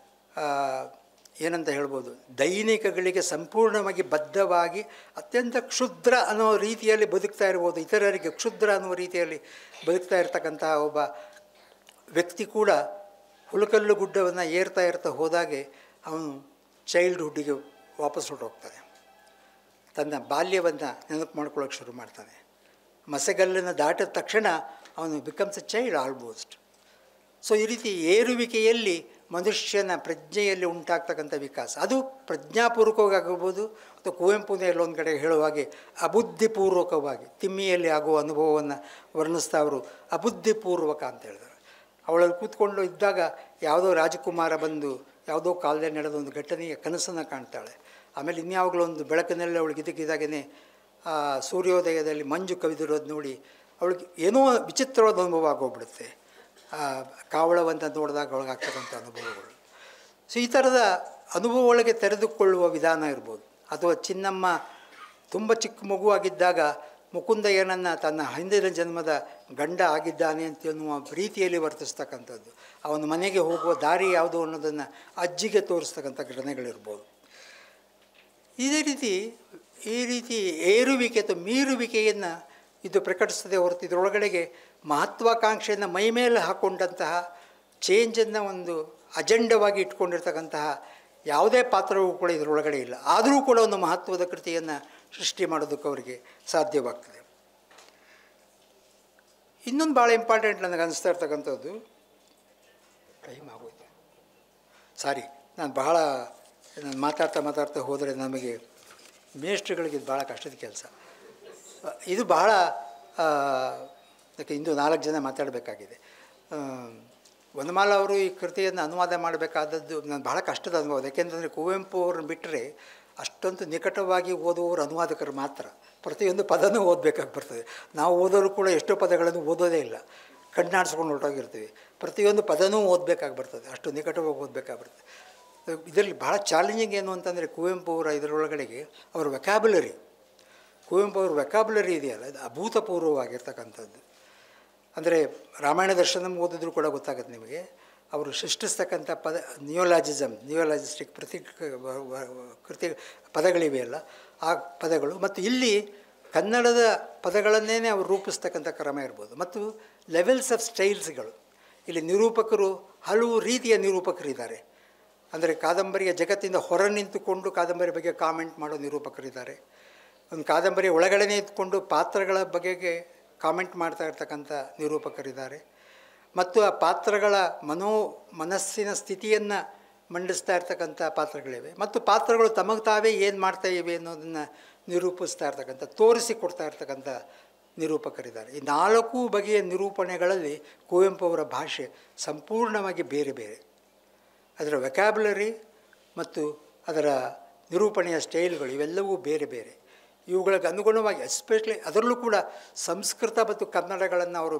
A: ಏನಂತ ಹೇಳ್ಬೋದು, ದೈನಿಕಗಳಿಗೆ ಸಂಪೂರ್ಣವಾಗಿ ಬದ್ಧವಾಗಿ ಅತ್ಯಂತ ಕ್ಷುದ್ರ ಅನ್ನೋ ರೀತಿಯಲ್ಲಿ ಬದುಕ್ತಾ ಇರ್ಬೋದು, ಇತರರಿಗೆ ಕ್ಷುದ್ರ ಅನ್ನುವ ರೀತಿಯಲ್ಲಿ ಬದುಕ್ತಾ ಇರ್ತಕ್ಕಂತಹ ಒಬ್ಬ ವ್ಯಕ್ತಿ ಕೂಡ ಹುಲಕಲ್ಲು ಗುಡ್ಡವನ್ನು ಏರ್ತಾ ಏರ್ತಾ ಹೋದಾಗೆ ಅವನು ಚೈಲ್ಡ್ಹುಡ್ಡಿಗೆ ವಾಪಸ್ ಹೊರಟೋಗ್ತಾನೆ. ತನ್ನ ಬಾಲ್ಯವನ್ನು ನೆನಪು ಮಾಡ್ಕೊಳ್ಳೋಕೆ ಶುರು ಮಾಡ್ತಾನೆ. ಮಸೆಗಲ್ಲನ್ನು ದಾಟಿದ ತಕ್ಷಣ ಅವನು becomes a child almost. So ಈ ರೀತಿ ಏರುವಿಕೆಯಲ್ಲಿ ಮನುಷ್ಯನ ಪ್ರಜ್ಞೆಯಲ್ಲಿ ಉಂಟಾಗ್ತಕ್ಕಂಥ ವಿಕಾಸ ಅದು ಪ್ರಜ್ಞಾಪೂರ್ವಕವಾಗಿರ್ಬೋದು, ಅಥವಾ ಕುವೆಂಪುನೇ ಎಲ್ಲೊಂದು ಕಡೆ ಹೇಳುವ ಹಾಗೆ ಅಬುದ್ಧಿಪೂರ್ವಕವಾಗಿ ತಿಮ್ಮಿಯಲ್ಲಿ ಆಗುವ ಅನುಭವವನ್ನು ವರ್ಣಿಸ್ತಾ ಅವರು ಅಬುದ್ಧಿಪೂರ್ವಕ ಅಂತ ಹೇಳಿದರು. ಅವಳಲ್ಲಿ ಕೂತ್ಕೊಂಡು ಇದ್ದಾಗ ಯಾವುದೋ ರಾಜಕುಮಾರ ಬಂದು ಯಾವುದೋ ಕಾಲದಲ್ಲಿ ನಡೆದ ಒಂದು ಘಟನೆಯ ಕನಸನ್ನು ಕಾಣ್ತಾಳೆ. ಆಮೇಲೆ ಇನ್ಯಾವಾಗಲೂ ಒಂದು ಬೆಳಕಿನಲ್ಲಿ ಅವಳಿಗೆ ಇದಕ್ಕಿದ್ದಾಗೇ ಆ ಸೂರ್ಯೋದಯದಲ್ಲಿ ಮಂಜು ಕವಿದಿರೋದು ನೋಡಿ ಅವಳಿಗೆ ಏನೋ ವಿಚಿತ್ರವಾದ ಅನುಭವ ಆಗೋಗ್ಬಿಡುತ್ತೆ. ಕಾವಳವಂತ ನೋಡಿದಾಗ ಒಳಗಾಗ್ತಕ್ಕಂಥ ಅನುಭವಗಳು. ಸೊ ಈ ಥರದ ಅನುಭವ ಒಳಗೆ ತೆರೆದುಕೊಳ್ಳುವ ವಿಧಾನ ಇರ್ಬೋದು. ಅಥವಾ ಚಿನ್ನಮ್ಮ ತುಂಬ ಚಿಕ್ಕ ಮಗುವಾಗಿದ್ದಾಗ ಮುಕುಂದಯ್ಯನನ್ನು ತನ್ನ ಹಿಂದಿನ ಜನ್ಮದ ಗಂಡ ಆಗಿದ್ದಾನೆ ಅಂತ ಎನ್ನುವ ರೀತಿಯಲ್ಲಿ ವರ್ತಿಸ್ತಕ್ಕಂಥದ್ದು, ಅವನ ಮನೆಗೆ ಹೋಗುವ ದಾರಿ ಯಾವುದು ಅನ್ನೋದನ್ನು ಅಜ್ಜಿಗೆ ತೋರಿಸ್ತಕ್ಕಂಥ ಘಟನೆಗಳಿರ್ಬೋದು. ಇದೇ ರೀತಿ ಈ ರೀತಿ ಏರುವಿಕೆ ಅಥವಾ ಮೀರುವಿಕೆಯನ್ನು ಇದು ಪ್ರಕಟಿಸದೆ ಹೊರತು ಇದರೊಳಗಡೆಗೆ ಮಹತ್ವಾಕಾಂಕ್ಷೆಯನ್ನು ಮೈಮೇಲೆ ಹಾಕ್ಕೊಂಡಂತಹ ಚೇಂಜನ್ನು ಒಂದು ಅಜೆಂಡವಾಗಿ ಇಟ್ಕೊಂಡಿರ್ತಕ್ಕಂತಹ ಯಾವುದೇ ಪಾತ್ರವೂ ಕೂಡ ಇದರೊಳಗಡೆ ಇಲ್ಲ. ಆದರೂ ಕೂಡ ಒಂದು ಮಹತ್ವದ ಕೃತಿಯನ್ನು ಸೃಷ್ಟಿ ಮಾಡೋದಕ್ಕೆ ಅವರಿಗೆ ಸಾಧ್ಯವಾಗ್ತದೆ. ಇನ್ನೊಂದು ಭಾಳ ಇಂಪಾರ್ಟೆಂಟ್ ನನಗೆ ಅನಿಸ್ತಾ ಇರ್ತಕ್ಕಂಥದ್ದು, ಟೈಮ್ ಆಗೋಯ್ತು, ಸಾರಿ, ನಾನು ಬಹಳ ನಾನು ಮಾತಾಡ್ತಾ ಮಾತಾಡ್ತಾ ಹೋದರೆ ನಮಗೆ ಮೇಷ್ಟ್ರುಗಳಿಗೆ ಇದು ಭಾಳ ಕಷ್ಟದ ಕೆಲಸ. ಇದು ಬಹಳ ಅದಕ್ಕೆ ಇಂದು ನಾಲ್ಕು ಜನ ಮಾತಾಡಬೇಕಾಗಿದೆ. ವನಮಾಲ ಅವರು ಈ ಕೃತಿಯನ್ನು ಅನುವಾದ ಮಾಡಬೇಕಾದದ್ದು ನಾನು ಬಹಳ ಕಷ್ಟದ ಅನುಭವ. ಯಾಕೆಂತಂದರೆ ಕುವೆಂಪು ಅವ್ರನ್ನ ಬಿಟ್ಟರೆ ಅಷ್ಟೊಂದು ನಿಕಟವಾಗಿ ಓದುವವರು ಅನುವಾದಕರು ಮಾತ್ರ. ಪ್ರತಿಯೊಂದು ಪದನೂ ಓದಬೇಕಾಗಿ ಬರ್ತದೆ. ನಾವು ಓದೋರು ಕೂಡ ಎಷ್ಟೋ ಪದಗಳನ್ನು ಓದೋದೇ ಇಲ್ಲ, ಕಣ್ಣಾಡಿಸ್ಕೊಂಡು ಹೊರಟೋಗಿರ್ತೀವಿ. ಪ್ರತಿಯೊಂದು ಪದನೂ ಓದಬೇಕಾಗಿ ಬರ್ತದೆ, ಅಷ್ಟು ನಿಕಟವಾಗಿ ಓದಬೇಕಾಗಿ ಬರ್ತದೆ. ಇದರಲ್ಲಿ ಭಾಳ ಚಾಲೆಂಜಿಂಗ್ ಏನು ಅಂತಂದರೆ ಕುವೆಂಪು ಅವರ ಇದರೊಳಗಡೆಗೆ ಅವರ ವೆಕ್ಯಾಬುಲರಿ ಕುವೆಂಪು ಅವ್ರ ವೆಕ್ಯಾಬುಲರಿ ಇದೆಯಲ್ಲ, ಅದು ಅಭೂತಪೂರ್ವವಾಗಿರ್ತಕ್ಕಂಥದ್ದು. ಅಂದರೆ ರಾಮಾಯಣ ದರ್ಶನಂ ಓದಿದ್ರು ಕೂಡ ಗೊತ್ತಾಗುತ್ತೆ ನಿಮಗೆ. ಅವರು ಸೃಷ್ಟಿಸ್ತಕ್ಕಂಥ ಪದ ನಿಯೋಲಾಜಿಸಮ್ ನಿಯೋಲಾಜಿಸ್ಟಿಕ್ ಪ್ರತಿ ಕೃತಿ ಪದಗಳಿವೆಯಲ್ಲ ಆ ಪದಗಳು, ಮತ್ತು ಇಲ್ಲಿ ಕನ್ನಡದ ಪದಗಳನ್ನೇ ಅವರು ರೂಪಿಸ್ತಕ್ಕಂಥ ಕ್ರಮ ಇರ್ಬೋದು. ಮತ್ತು ಲೆವೆಲ್ಸ್ ಆಫ್ ಸ್ಟೈಲ್ಸ್ಗಳು, ಇಲ್ಲಿ ನಿರೂಪಕರು ಹಲವು ರೀತಿಯ ನಿರೂಪಕರಿದ್ದಾರೆ. ಅಂದರೆ ಕಾದಂಬರಿಯ ಜಗತ್ತಿಂದ ಹೊರ ನಿಂತುಕೊಂಡು ಕಾದಂಬರಿ ಬಗ್ಗೆ ಕಾಮೆಂಟ್ ಮಾಡೋ ನಿರೂಪಕರಿದ್ದಾರೆ. ಒಂದು ಕಾದಂಬರಿಯ ಒಳಗಡೆ ನಿಂತುಕೊಂಡು ಪಾತ್ರಗಳ ಬಗೆಗೆ ಕಾಮೆಂಟ್ ಮಾಡ್ತಾ ಇರ್ತಕ್ಕಂಥ ನಿರೂಪಕರಿದ್ದಾರೆ. ಮತ್ತು ಆ ಪಾತ್ರಗಳ ಮನೋ ಮನಸ್ಸಿನ ಸ್ಥಿತಿಯನ್ನು ಮಂಡಿಸ್ತಾ ಇರ್ತಕ್ಕಂಥ ಪಾತ್ರಗಳಿವೆ. ಮತ್ತು ಪಾತ್ರಗಳು ತಮಗೆ ತಾವೇ ಏನು ಮಾಡ್ತಾ ಇವೆ ಅನ್ನೋದನ್ನು ನಿರೂಪಿಸ್ತಾ ಇರ್ತಕ್ಕಂಥ, ತೋರಿಸಿಕೊಡ್ತಾ ಇರ್ತಕ್ಕಂಥ ನಿರೂಪಕರಿದ್ದಾರೆ. ಈ ನಾಲ್ಕು ಬಗೆಯ ನಿರೂಪಣೆಗಳಲ್ಲಿ ಕುವೆಂಪು ಅವರ ಭಾಷೆ ಸಂಪೂರ್ಣವಾಗಿ ಬೇರೆ ಬೇರೆ. ಅದರ ವ್ಯಕ್ಯಾಬ್ಯುಲರಿ ಮತ್ತು ಅದರ ನಿರೂಪಣೆಯ ಸ್ಟೈಲ್ಗಳು ಇವೆಲ್ಲವೂ ಬೇರೆ ಬೇರೆ. ಇವುಗಳಿಗೆ ಅನುಗುಣವಾಗಿ ಎಸ್ಪೆಷಲಿ ಅದರಲ್ಲೂ ಕೂಡ ಸಂಸ್ಕೃತ ಮತ್ತು ಕನ್ನಡಗಳನ್ನು ಅವರು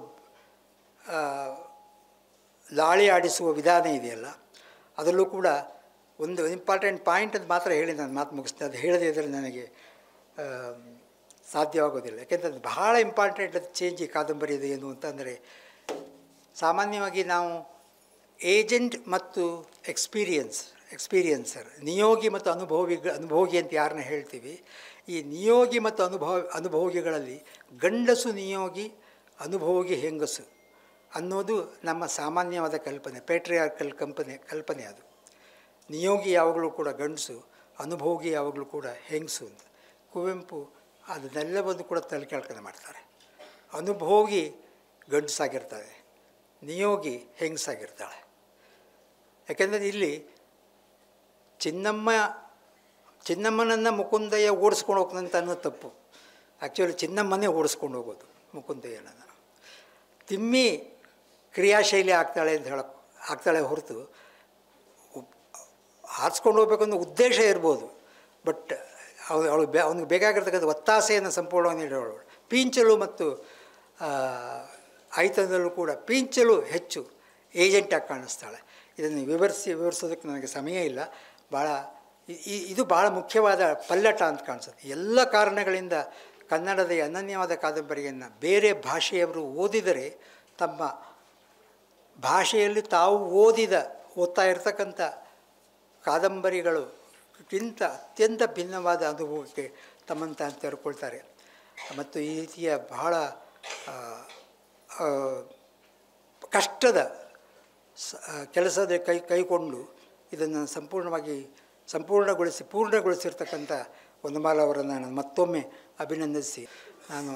A: ಲಾಳಿ ಆಡಿಸುವ ವಿಧಾನ ಇದೆಯಲ್ಲ, ಅದರಲ್ಲೂ ಕೂಡ ಒಂದು ಇಂಪಾರ್ಟೆಂಟ್ ಪಾಯಿಂಟ್ ಅದು ಮಾತ್ರ ಹೇಳಿ ನಾನು ಮಾತು ಮುಗಿಸ್ತೇನೆ. ಅದು ಹೇಳದೇ ಇದ್ದರೆ ನನಗೆ ಸಾಧ್ಯವಾಗೋದಿಲ್ಲ. ಯಾಕೆಂದರೆ ಅದು ಬಹಳ ಇಂಪಾರ್ಟೆಂಟ್ ಅದು ಚೇಂಜ್ ಈ ಕಾದಂಬರಿ ಇದೆ ಏನು ಅಂತಂದರೆ, ಸಾಮಾನ್ಯವಾಗಿ ನಾವು ಏಜೆಂಟ್ ಮತ್ತು ಎಕ್ಸ್ಪೀರಿಯನ್ಸ್ ಎಕ್ಸ್ಪೀರಿಯನ್ಸರ್ ನಿಯೋಗಿ ಮತ್ತು ಅನುಭವಿ ಅನುಭೋಗಿ ಅಂತ ಯಾರನ್ನ ಹೇಳ್ತೀವಿ, ಈ ನಿಯೋಗಿ ಮತ್ತು ಅನುಭವ ಅನುಭೋಗಿಗಳಲ್ಲಿ ಗಂಡಸು ನಿಯೋಗಿ, ಅನುಭೋಗಿ ಹೆಂಗಸು ಅನ್ನೋದು ನಮ್ಮ ಸಾಮಾನ್ಯವಾದ ಕಲ್ಪನೆ, ಪ್ಯಾಟ್ರಿಯಾರ್ಕಲ್ ಕಂಪನೆ ಕಲ್ಪನೆ. ಅದು ನಿಯೋಗಿ ಯಾವಾಗಲೂ ಕೂಡ ಗಂಡಸು, ಅನುಭೋಗಿ ಯಾವಾಗಲೂ ಕೂಡ ಹೆಂಗಸು ಅಂತ. ಕುವೆಂಪು ಅದನ್ನೆಲ್ಲವನ್ನು ಕೂಡ ತಲೆಕೆಳಕನೆ ಮಾಡ್ತಾರೆ. ಅನುಭೋಗಿ ಗಂಡಸಾಗಿರ್ತಾರೆ, ನಿಯೋಗಿ ಹೆಂಗಸಾಗಿರ್ತಾಳೆ. ಯಾಕೆಂದರೆ ಇಲ್ಲಿ ಚಿನ್ನಮ್ಮ ಚಿನ್ನಮ್ಮನನ್ನು ಮುಕುಂದಯ್ಯ ಓಡಿಸ್ಕೊಂಡು ಹೋಗ್ತಂತ ಅನ್ನೋ ತಪ್ಪು. ಆ್ಯಕ್ಚುಲಿ ಚಿನ್ನಮ್ಮನೇ ಓಡಿಸ್ಕೊಂಡು ಹೋಗೋದು ಮುಕುಂದಯ್ಯನನ್ನು. ತಿಮ್ಮಿ ಕ್ರಿಯಾಶೈಲಿ ಆಗ್ತಾಳೆ ಅಂತ ಹೇಳಕ್ಕೆ ಆಗ್ತಾಳೆ ಹೊರತು ಹಾರಿಸ್ಕೊಂಡು ಹೋಗ್ಬೇಕು ಅನ್ನೋ ಉದ್ದೇಶ ಇರ್ಬೋದು. ಬಟ್ ಅವಳು ಅವಳು ಬೇ ಅವನಿಗೆ ಬೇಕಾಗಿರ್ತಕ್ಕಂಥ ಒತ್ತಾಸೆಯನ್ನು ಸಂಪೂರ್ಣವಾಗಿ ನೀಡೋಳು. ಪೀಂಚಲು ಮತ್ತು ಆಯ್ತನದಲ್ಲೂ ಕೂಡ ಪೀಂಚಲು ಹೆಚ್ಚು ಏಜೆಂಟಾಗಿ ಕಾಣಿಸ್ತಾಳೆ. ಇದನ್ನು ವಿವರಿಸಿ ವಿವರಿಸೋದಕ್ಕೆ ನನಗೆ ಸಮಯ ಇಲ್ಲ. ಭಾಳ ಇದು ಭಾಳ ಮುಖ್ಯವಾದ ಪಲ್ಲಟ ಅಂತ ಕಾಣಿಸುತ್ತೆ. ಎಲ್ಲ ಕಾರಣಗಳಿಂದ ಕನ್ನಡದ ಅನನ್ಯವಾದ ಕಾದಂಬರಿಯನ್ನು ಬೇರೆ ಭಾಷೆಯವರು ಓದಿದರೆ ತಮ್ಮ ಭಾಷೆಯಲ್ಲಿ ತಾವು ಓದಿದ ಓದ್ತಾ ಇರ್ತಕ್ಕಂಥ ಕಾದಂಬರಿಗಳಿಗಿಂತ ಅತ್ಯಂತ ಭಿನ್ನವಾದ ಅನುಭವಕ್ಕೆ ತಮ್ಮನ್ನು ತಾನು ತೆರೆಕೊಳ್ತಾರೆ. ಮತ್ತು ಈ ರೀತಿಯ ಬಹಳ ಕಷ್ಟದ ಕೆಲಸದ ಕೈ ಕೈಕೊಂಡು ಇದನ್ನು ಸಂಪೂರ್ಣವಾಗಿ ಸಂಪೂರ್ಣಗೊಳಿಸಿ ಪೂರ್ಣಗೊಳಿಸಿರ್ತಕ್ಕಂಥ ವನಮಾಲ ಅವರನ್ನು ನಾನು ಮತ್ತೊಮ್ಮೆ ಅಭಿನಂದಿಸಿ, ನಾನು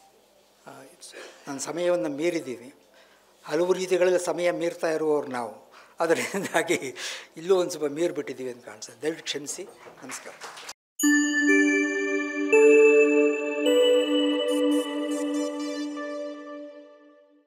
A: ನನ್ನ ಸಮಯವನ್ನು ಮೀರಿದ್ದೀನಿ. ಹಲವು ರೀತಿಗಳಲ್ಲಿ ಸಮಯ ಮೀರ್ತಾ ಇರುವವರು ನಾವು, ಅದರಿಂದಾಗಿ ಇಲ್ಲೂ ಒಂದು ಸ್ವಲ್ಪ ಮೀರಿಬಿಟ್ಟಿದ್ದೀವಿ ಅಂತ ಕಾಣಿಸ್ತದೆ. ದಯವಿಟ್ಟು ಕ್ಷಮಿಸಿ. ನಮಸ್ಕಾರ.